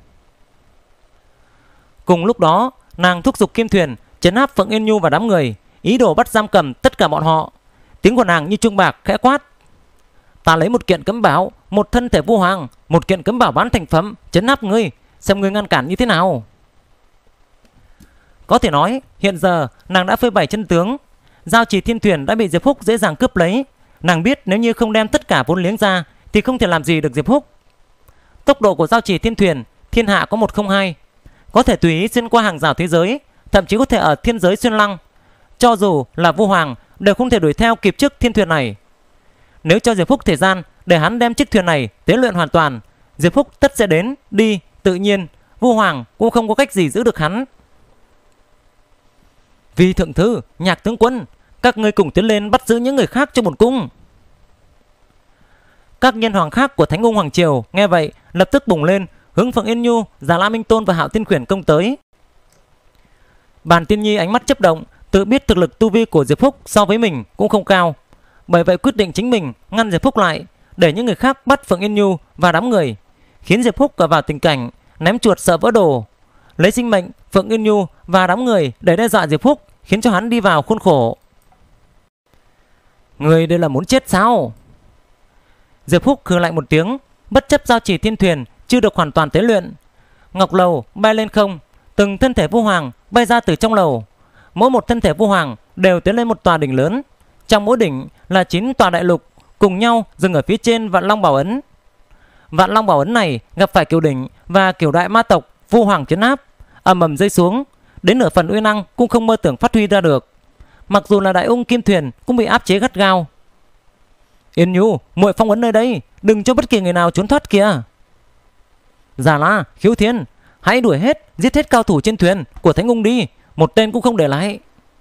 Cùng lúc đó, nàng thúc giục kim thuyền trấn áp Phượng Yên Nhu và đám người, ý đồ bắt giam cầm tất cả bọn họ. Tiếng của nàng như chuông bạc khẽ quát: Ta lấy một kiện cấm bảo, một thân thể Vu Hoàng, một kiện cấm bảo bán thành phẩm trấn áp ngươi, xem ngươi ngăn cản như thế nào. Có thể nói hiện giờ nàng đã phơi bày chân tướng. Giao chỉ thiên thuyền đã bị Diệp Phúc dễ dàng cướp lấy. Nàng biết nếu như không đem tất cả vốn liếng ra thì không thể làm gì được Diệp Phúc. Tốc độ của giao chỉ thiên thuyền thiên hạ có 102. có thể tùy ý xuyên qua hàng rào thế giới, thậm chí có thể ở thiên giới xuyên lăng. Cho dù là Vu Hoàng đều không thể đuổi theo kịp chiếc thiên thuyền này. Nếu cho Diệp Phúc thời gian để hắn đem chiếc thuyền này tế luyện hoàn toàn, Diệp Phúc tất sẽ đến đi tự nhiên, Vu Hoàng cũng không có cách gì giữ được hắn. Vì thượng thư, Nhạc tướng quân, các ngươi cùng tiến lên bắt giữ những người khác trong bổn cung. Các nhân hoàng khác của Thánh Ung Hoàng Triều nghe vậy lập tức bùng lên, hướng Phượng Yên Nhu, Già La Minh Tôn và Hạo Thiên Quyển công tới. Bàn Tiên Nhi ánh mắt chớp động, tự biết thực lực tu vi của Diệp Phúc so với mình cũng không cao, bởi vậy quyết định chính mình ngăn Diệp Phúc lại, để những người khác bắt Phượng Yên Nhu và đám người, khiến Diệp Phúc cả vào tình cảnh ném chuột sợ vỡ đồ, lấy sinh mệnh Phượng Yên Nhu và đám người để đe dọa Diệp Phúc, khiến cho hắn đi vào khuôn khổ. Người đây là muốn chết sao? Diệp Phúc hừ lạnh một tiếng, bất chấp giao chỉ thiên thuyền chưa được hoàn toàn tế luyện, ngọc lầu bay lên không, từng thân thể Vu Hoàng bay ra từ trong lầu. Mỗi một thân thể Vu Hoàng đều tiến lên một tòa đỉnh lớn, trong mỗi đỉnh là 9 tòa đại lục cùng nhau dừng ở phía trên Vạn Long Bảo Ấn. Vạn Long Bảo Ấn này gặp phải Kiều Đỉnh và Kiều Đại Ma tộc Vu Hoàng trấn áp, ầm ầm rơi xuống, đến nửa phần uy năng cũng không mơ tưởng phát huy ra được. Mặc dù là Đại Ung Kim Thuyền cũng bị áp chế gắt gao. Yên Nhu, muội phong ấn nơi đây, đừng cho bất kỳ người nào trốn thoát kìa. Già La, Khiếu Thiên, hãy đuổi hết, giết hết cao thủ trên thuyền của Thánh Ung đi, một tên cũng không để lại.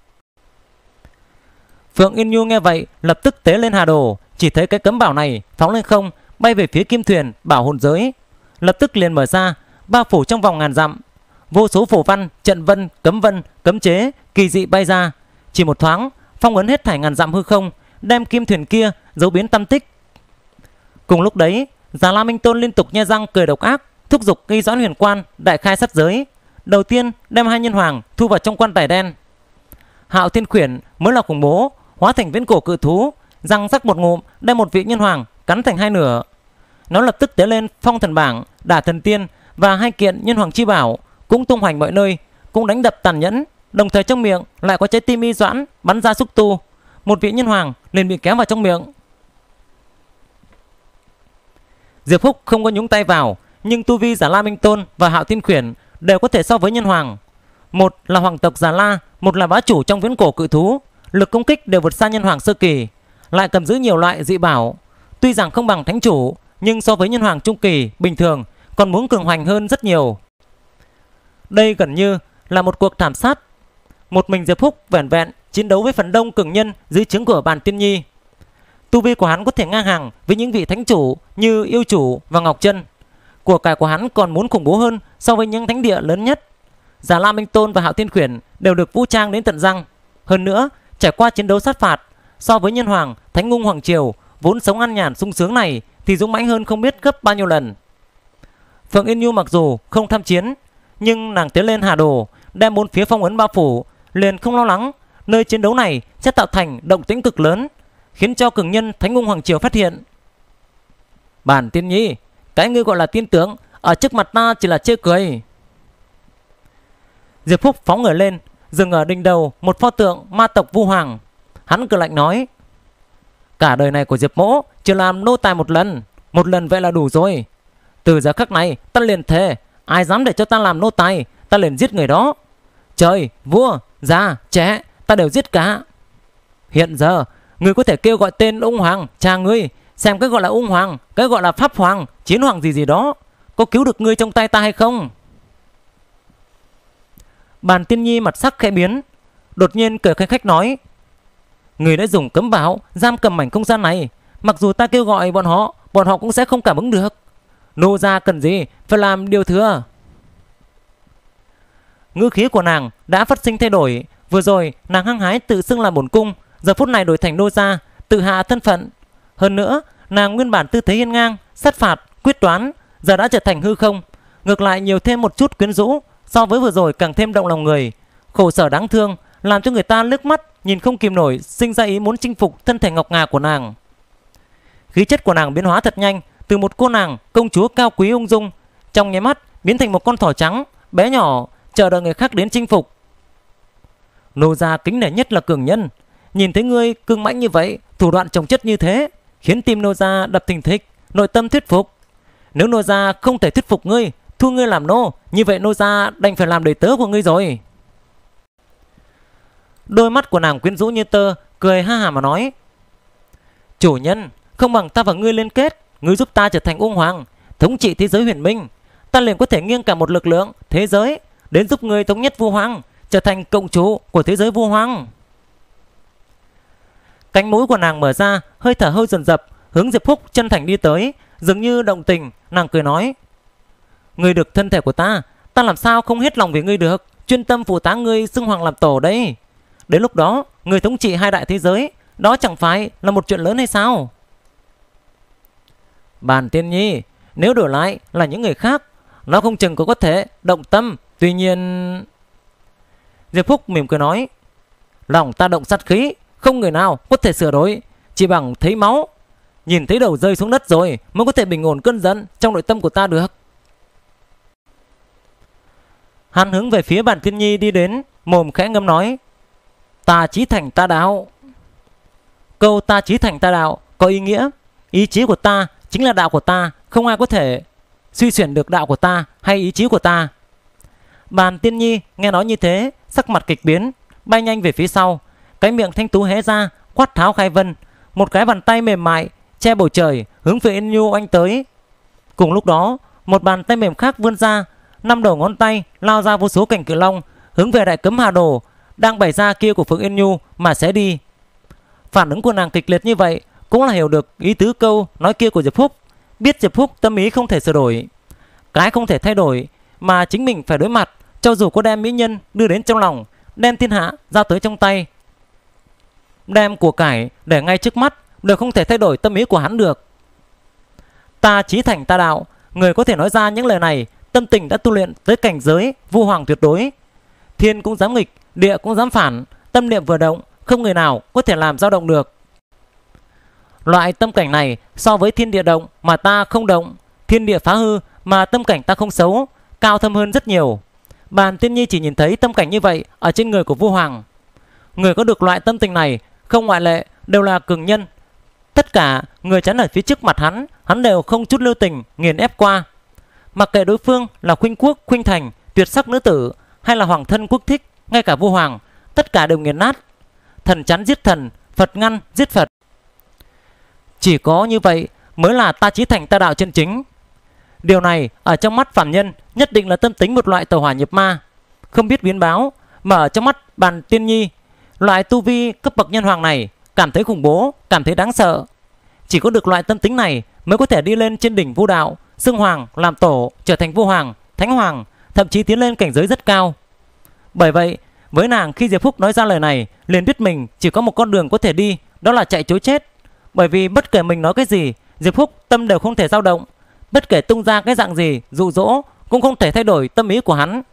Phượng Yên Nhu nghe vậy lập tức tế lên hà đồ, chỉ thấy cái cấm bảo này phóng lên không, bay về phía kim thuyền bảo hồn giới, lập tức liền mở ra, bao phủ trong vòng ngàn dặm. Vô số phù văn, trận vân, cấm chế kỳ dị bay ra, chỉ một thoáng phong ấn hết thảy ngàn dặm hư không, đem kim thuyền kia giấu biến tâm tích. Cùng lúc đấy, Già La Minh Tôn liên tục nhe răng cười độc ác, thúc giục Nghi Doãn Huyền Quan đại khai sát giới. Đầu tiên đem hai nhân hoàng thu vào trong quan tài đen. Hạo Thiên Quyển mới là khủng bố, hóa thành viễn cổ cự thú, răng rắc một ngụm đem một vị nhân hoàng cắn thành hai nửa. Nó lập tức tế lên phong thần bảng, đả thần tiên và hai kiện nhân hoàng chi bảo, cũng tung hoành mọi nơi, cũng đánh đập tàn nhẫn, đồng thời trong miệng lại có trái tim Y Doãn bắn ra xúc tu. Một vị nhân hoàng liền bị kéo vào trong miệng. Diệp Phúc không có nhúng tay vào, nhưng tu vi Già La Minh Tôn và Hạo Thiên Quyển đều có thể so với nhân hoàng. Một là hoàng tộc Già La, một là bá chủ trong viễn cổ cự thú, lực công kích đều vượt xa nhân hoàng sơ kỳ, lại cầm giữ nhiều loại dị bảo. Tuy rằng không bằng thánh chủ, nhưng so với nhân hoàng trung kỳ bình thường còn muốn cường hoành hơn rất nhiều. Đây gần như là một cuộc thảm sát. Một mình Diệp Phúc vẻn vẹn chiến đấu với phần đông cường nhân dưới trướng của Bàn Tiên Nhi. Tu vi của hắn có thể ngang hàng với những vị thánh chủ như Yêu Chủ và Ngọc Chân. Của cải của hắn còn muốn khủng bố hơn so với những thánh địa lớn nhất. Già La Minh Tôn và Hạo Thiên Quyển đều được vũ trang đến tận răng. Hơn nữa, trải qua chiến đấu sát phạt, so với nhân hoàng Thánh Ung Hoàng Triều vốn sống an nhàn sung sướng này thì dũng mãnh hơn không biết gấp bao nhiêu lần. Phượng Yên Nhu mặc dù không tham chiến, nhưng nàng tiến lên hà đồ, đem bốn phía phong ấn bao phủ, liền không lo lắng nơi chiến đấu này sẽ tạo thành động tĩnh cực lớn, khiến cho cường nhân Thánh Ung Hoàng Triều phát hiện. Bản Tiên Nhi, cái ngươi gọi là tiên tướng ở trước mặt ta chỉ là chê cười. Diệp Phúc phóng người lên, dừng ở đỉnh đầu một pho tượng ma tộc Vu Hoàng. Hắn cười lạnh nói: cả đời này của Diệp mỗ chỉ làm nô tài một lần vậy là đủ rồi. Từ giờ khắc này ta liền thề, ai dám để cho ta làm nô tài, ta liền giết người đó. Trời, vua, già, trẻ, ta đều giết cả. Hiện giờ ngươi có thể kêu gọi tên Ung Hoàng cha ngươi, xem cái gọi là Ung Hoàng, cái gọi là Pháp Hoàng, Chiến Hoàng gì đó có cứu được ngươi trong tay ta hay không? Bàn Tiên Nhi mặt sắc khẽ biến, đột nhiên cười khanh khách nói: người đã dùng cấm bảo giam cầm mảnh không gian này, mặc dù ta kêu gọi bọn họ cũng sẽ không cảm ứng được. Nô gia cần gì phải làm điều thừa. Ngữ khí của nàng đã phát sinh thay đổi. Vừa rồi nàng hăng hái tự xưng là bổn cung, giờ phút này đổi thành nô gia, tự hạ thân phận. Hơn nữa, nàng nguyên bản tư thế hiên ngang, sát phạt, quyết đoán, giờ đã trở thành hư không, ngược lại nhiều thêm một chút quyến rũ, so với vừa rồi càng thêm động lòng người, khổ sở đáng thương, làm cho người ta liếc mắt nhìn không kìm nổi, sinh ra ý muốn chinh phục thân thể ngọc ngà của nàng. Khí chất của nàng biến hóa thật nhanh, từ một cô nàng công chúa cao quý ung dung, trong nháy mắt biến thành một con thỏ trắng bé nhỏ, chờ đợi người khác đến chinh phục. Nô gia kính nể nhất là cường nhân, nhìn thấy ngươi cương mãnh như vậy, thủ đoạn chồng chất như thế, khiến tim nô gia đập thình thịch, nội tâm thuyết phục. Nếu nô gia không thể thuyết phục ngươi, thu ngươi làm nô, như vậy nô gia đành phải làm đầy tớ của ngươi rồi. Đôi mắt của nàng quyến rũ như tơ, cười ha hả mà nói: chủ nhân, không bằng ta và ngươi liên kết, ngươi giúp ta trở thành Ung Hoàng, thống trị thế giới huyền minh, ta liền có thể nghiêng cả một lực lượng thế giới đến giúp ngươi thống nhất Vu Hoàng, trở thành cộng chủ của thế giới Vu Hoàng. Cánh mũi của nàng mở ra, hơi thở hơi dồn dập, hướng Diệp Phúc chân thành đi tới, dường như động tình. Nàng cười nói: ngươi được thân thể của ta, ta làm sao không hết lòng vì ngươi được, chuyên tâm phụ tá ngươi xưng hoàng làm tổ đấy. Đến lúc đó ngươi thống trị hai đại thế giới, đó chẳng phải là một chuyện lớn hay sao? Bàn Tiên Nhi, nếu đổi lại là những người khác, nó không chừng có thể động tâm. Tuy nhiên... Diệp Phúc mỉm cười nói: lòng ta động sát khí, không người nào có thể sửa đổi, chỉ bằng thấy máu, nhìn thấy đầu rơi xuống đất rồi mới có thể bình ổn cơn giận trong nội tâm của ta được. Hắn hướng về phía Bàn Tiên Nhi đi đến, mồm khẽ ngâm nói: ta chí thành ta đạo. Câu ta chí thành ta đạo có ý nghĩa ý chí của ta chính là đạo của ta, không ai có thể suy chuyển được đạo của ta hay ý chí của ta. Bàn Tiên Nhi nghe nói như thế, sắc mặt kịch biến, bay nhanh về phía sau, cái miệng thanh tú hé ra, quát tháo khai vân, một cái bàn tay mềm mại che bầu trời hướng về Yên Nhu oanh tới. Cùng lúc đó, một bàn tay mềm khác vươn ra, 5 đầu ngón tay lao ra vô số cành cự long hướng về đại cấm hà đồ đang bày ra kia của Phượng Yên Nhu mà sẽ đi. Phản ứng của nàng kịch liệt như vậy cũng là hiểu được ý tứ câu nói kia của Diệp Phúc, biết Diệp Phúc tâm ý không thể sửa đổi, cái không thể thay đổi mà chính mình phải đối mặt, cho dù có đem mỹ nhân đưa đến trong lòng, đem thiên hạ giao tới trong tay, đem của cải để ngay trước mắt, đều không thể thay đổi tâm ý của hắn được. Ta chí thành ta đạo, người có thể nói ra những lời này, tâm tình đã tu luyện tới cảnh giới Vu Hoàng tuyệt đối. Thiên cũng dám nghịch, địa cũng dám phản, tâm niệm vừa động, không người nào có thể làm dao động được. Loại tâm cảnh này so với thiên địa động mà ta không động, thiên địa phá hư mà tâm cảnh ta không xấu, cao thâm hơn rất nhiều. Bàn Tiên Nhi chỉ nhìn thấy tâm cảnh như vậy ở trên người của Vu Hoàng. Người có được loại tâm tình này không ngoại lệ đều là cường nhân. Tất cả người chắn ở phía trước mặt hắn đều không chút lưu tình nghiền ép qua. Mặc kệ đối phương là khuynh quốc, khuynh thành, tuyệt sắc nữ tử hay là hoàng thân quốc thích, ngay cả Vu Hoàng, tất cả đều nghiền nát. Thần chắn giết thần, Phật ngăn giết Phật. Chỉ có như vậy mới là ta chí thành ta đạo chân chính. Điều này ở trong mắt phàm nhân nhất định là tâm tính một loại tẩu hỏa nhập ma, không biết biến báo, mà ở trong mắt Bàn Tiên Nhi, loại tu vi cấp bậc nhân hoàng này cảm thấy khủng bố, cảm thấy đáng sợ. Chỉ có được loại tâm tính này mới có thể đi lên trên đỉnh Vu đạo, xưng hoàng làm tổ, trở thành Vu Hoàng, Thánh Hoàng, thậm chí tiến lên cảnh giới rất cao. Bởi vậy với nàng, khi Diệp Phúc nói ra lời này, liền biết mình chỉ có một con đường có thể đi, đó là chạy trối chết. Bởi vì bất kể mình nói cái gì, Diệp Phúc tâm đều không thể dao động, bất kể tung ra cái dạng gì dụ dỗ cũng không thể thay đổi tâm ý của hắn.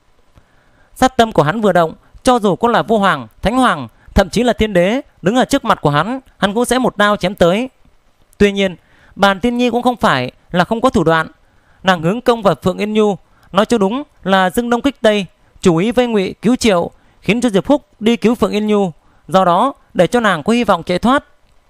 Sát tâm của hắn vừa động, cho dù có là Vu Hoàng, Thánh Hoàng, thậm chí là Thiên Đế đứng ở trước mặt của hắn cũng sẽ một đao chém tới. Tuy nhiên Bàn Tiên Nhi cũng không phải là không có thủ đoạn. Nàng hướng công vào Phượng Yên Nhu, nói cho đúng là dưng đông kích tây, chủ ý vây ngụy cứu triệu, khiến cho Diệp Phúc đi cứu Phượng Yên Nhu, do đó để cho nàng có hy vọng chạy thoát.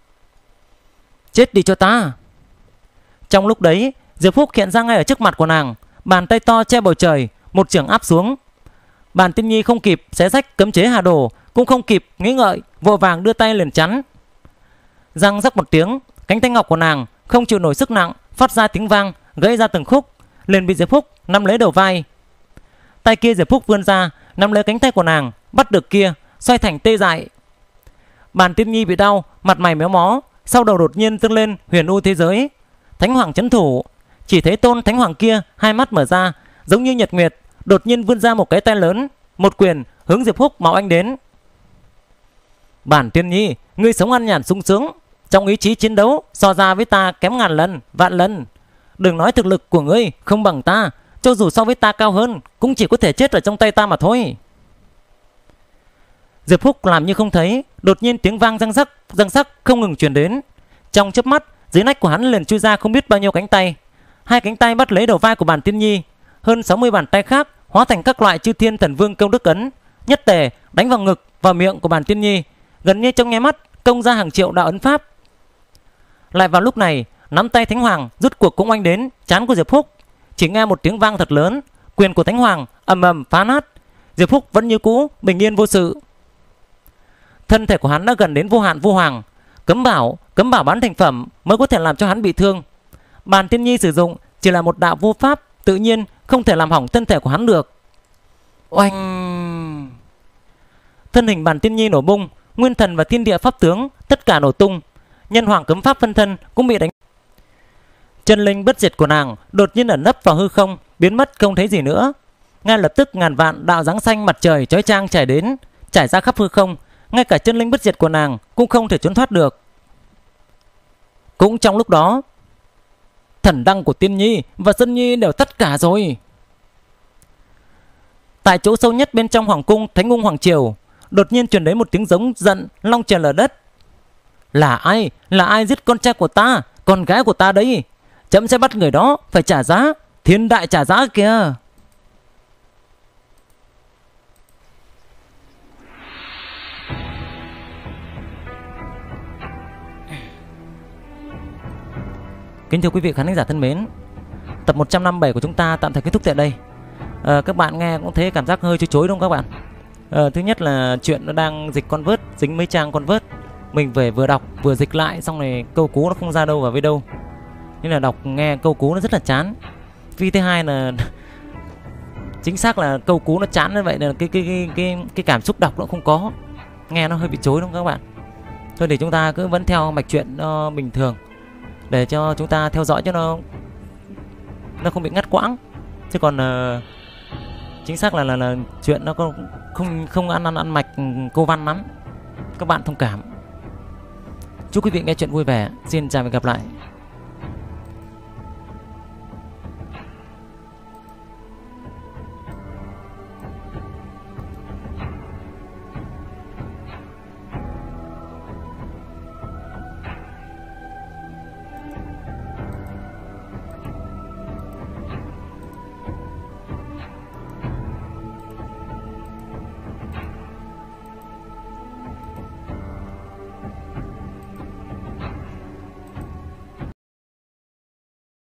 Chết đi cho ta. Trong lúc đấy, Diệp Phúc hiện ra ngay ở trước mặt của nàng, bàn tay to che bầu trời, một chưởng áp xuống. Bàn Tiên Nhi không kịp xé rách cấm chế hà đồ, cũng không kịp nghĩ ngợi, vội vàng đưa tay liền chắn. Răng rắc một tiếng, cánh tay ngọc của nàng không chịu nổi sức nặng, phát ra tiếng vang, gãy ra từng khúc, liền bị Diệp Phúc nắm lấy đầu vai. Tay kia Diệp Phúc vươn ra, nắm lấy cánh tay của nàng, bắt được kia, xoay thành tê dại. Bàn Tiên Nhi bị đau, mặt mày méo mó, sau đầu đột nhiên dâng lên huyền u thế giới. Thánh Hoàng trấn thủ, chỉ thấy tôn Thánh Hoàng kia hai mắt mở ra, giống như nhật nguyệt, đột nhiên vươn ra một cái tay lớn, một quyền hướng Diệp Phúc mau anh đến. Bàn Tiên Nhi, ngươi sống ăn nhàn sung sướng, trong ý chí chiến đấu so ra với ta kém ngàn lần, vạn lần. Đừng nói thực lực của ngươi không bằng ta, cho dù so với ta cao hơn cũng chỉ có thể chết ở trong tay ta mà thôi. Diệp Phúc làm như không thấy, đột nhiên tiếng vang răng rắc không ngừng truyền đến. Trong chớp mắt, dưới nách của hắn liền chui ra không biết bao nhiêu cánh tay. Hai cánh tay bắt lấy đầu vai của Bàn Tiên Nhi, hơn 60 bàn tay khác hóa thành các loại chư thiên thần vương công đức ấn, nhất tề đánh vào ngực, vào miệng của Bàn Tiên Nhi, gần như trong nháy mắt công ra hàng triệu đạo ấn pháp. Lại vào lúc này, nắm tay Thánh Hoàng rút cuộc cũng oanh đến trán của Diệp Phúc. Chỉ nghe một tiếng vang thật lớn, quyền của Thánh Hoàng ầm ầm phá nát. Diệp Phúc vẫn như cũ, bình yên vô sự. Thân thể của hắn đã gần đến vô hạn vô hoàng. Cấm bảo bán thành phẩm mới có thể làm cho hắn bị thương. Bàn Tiên Nhi sử dụng chỉ là một đạo vô pháp, tự nhiên không thể làm hỏng thân thể của hắn được. Oanh! Thân hình Bàn Tiên Nhi nổ bung, nguyên thần và thiên địa pháp tướng tất cả nổ tung. Nhân hoàng cấm pháp phân thân cũng bị đánh. Chân linh bất diệt của nàng đột nhiên ẩn nấp vào hư không, biến mất không thấy gì nữa. Ngay lập tức ngàn vạn đạo giáng xanh mặt trời chói chang trải đến, trải ra khắp hư không. Ngay cả chân linh bất diệt của nàng cũng không thể trốn thoát được. Cũng trong lúc đó, thần đăng của Tiên Nhi và Sơn Nhi đều tất cả rồi. Tại chỗ sâu nhất bên trong hoàng cung Thánh Ung Hoàng Triều, đột nhiên truyền đến một tiếng giống giận long trời lở đất. Là ai? Là ai giết con trai của ta, con gái của ta đấy? Chấm sẽ bắt người đó phải trả giá, thiên đại trả giá kìa. Kính thưa quý vị khán giả thân mến, tập 157 của chúng ta tạm thời kết thúc tại đây. Các bạn nghe cũng thấy cảm giác hơi chối chối đúng không các bạn? Thứ nhất là chuyện nó đang dịch convert, dính mấy trang convert. Mình về vừa đọc vừa dịch lại, xong rồi câu cú nó không ra đâu vào với đâu, nên là đọc nghe câu cú nó rất là chán. Vì thứ hai là chính xác là câu cú nó chán như vậy, là cái cảm xúc đọc nó không có, nghe nó hơi bị chối đúng không các bạn? Thôi thì chúng ta cứ vẫn theo mạch truyện bình thường để cho chúng ta theo dõi cho nó không bị ngắt quãng. Chứ còn chính xác là chuyện nó không ăn mạch câu văn lắm. Các bạn thông cảm. Chúc quý vị nghe chuyện vui vẻ. Xin chào và gặp lại.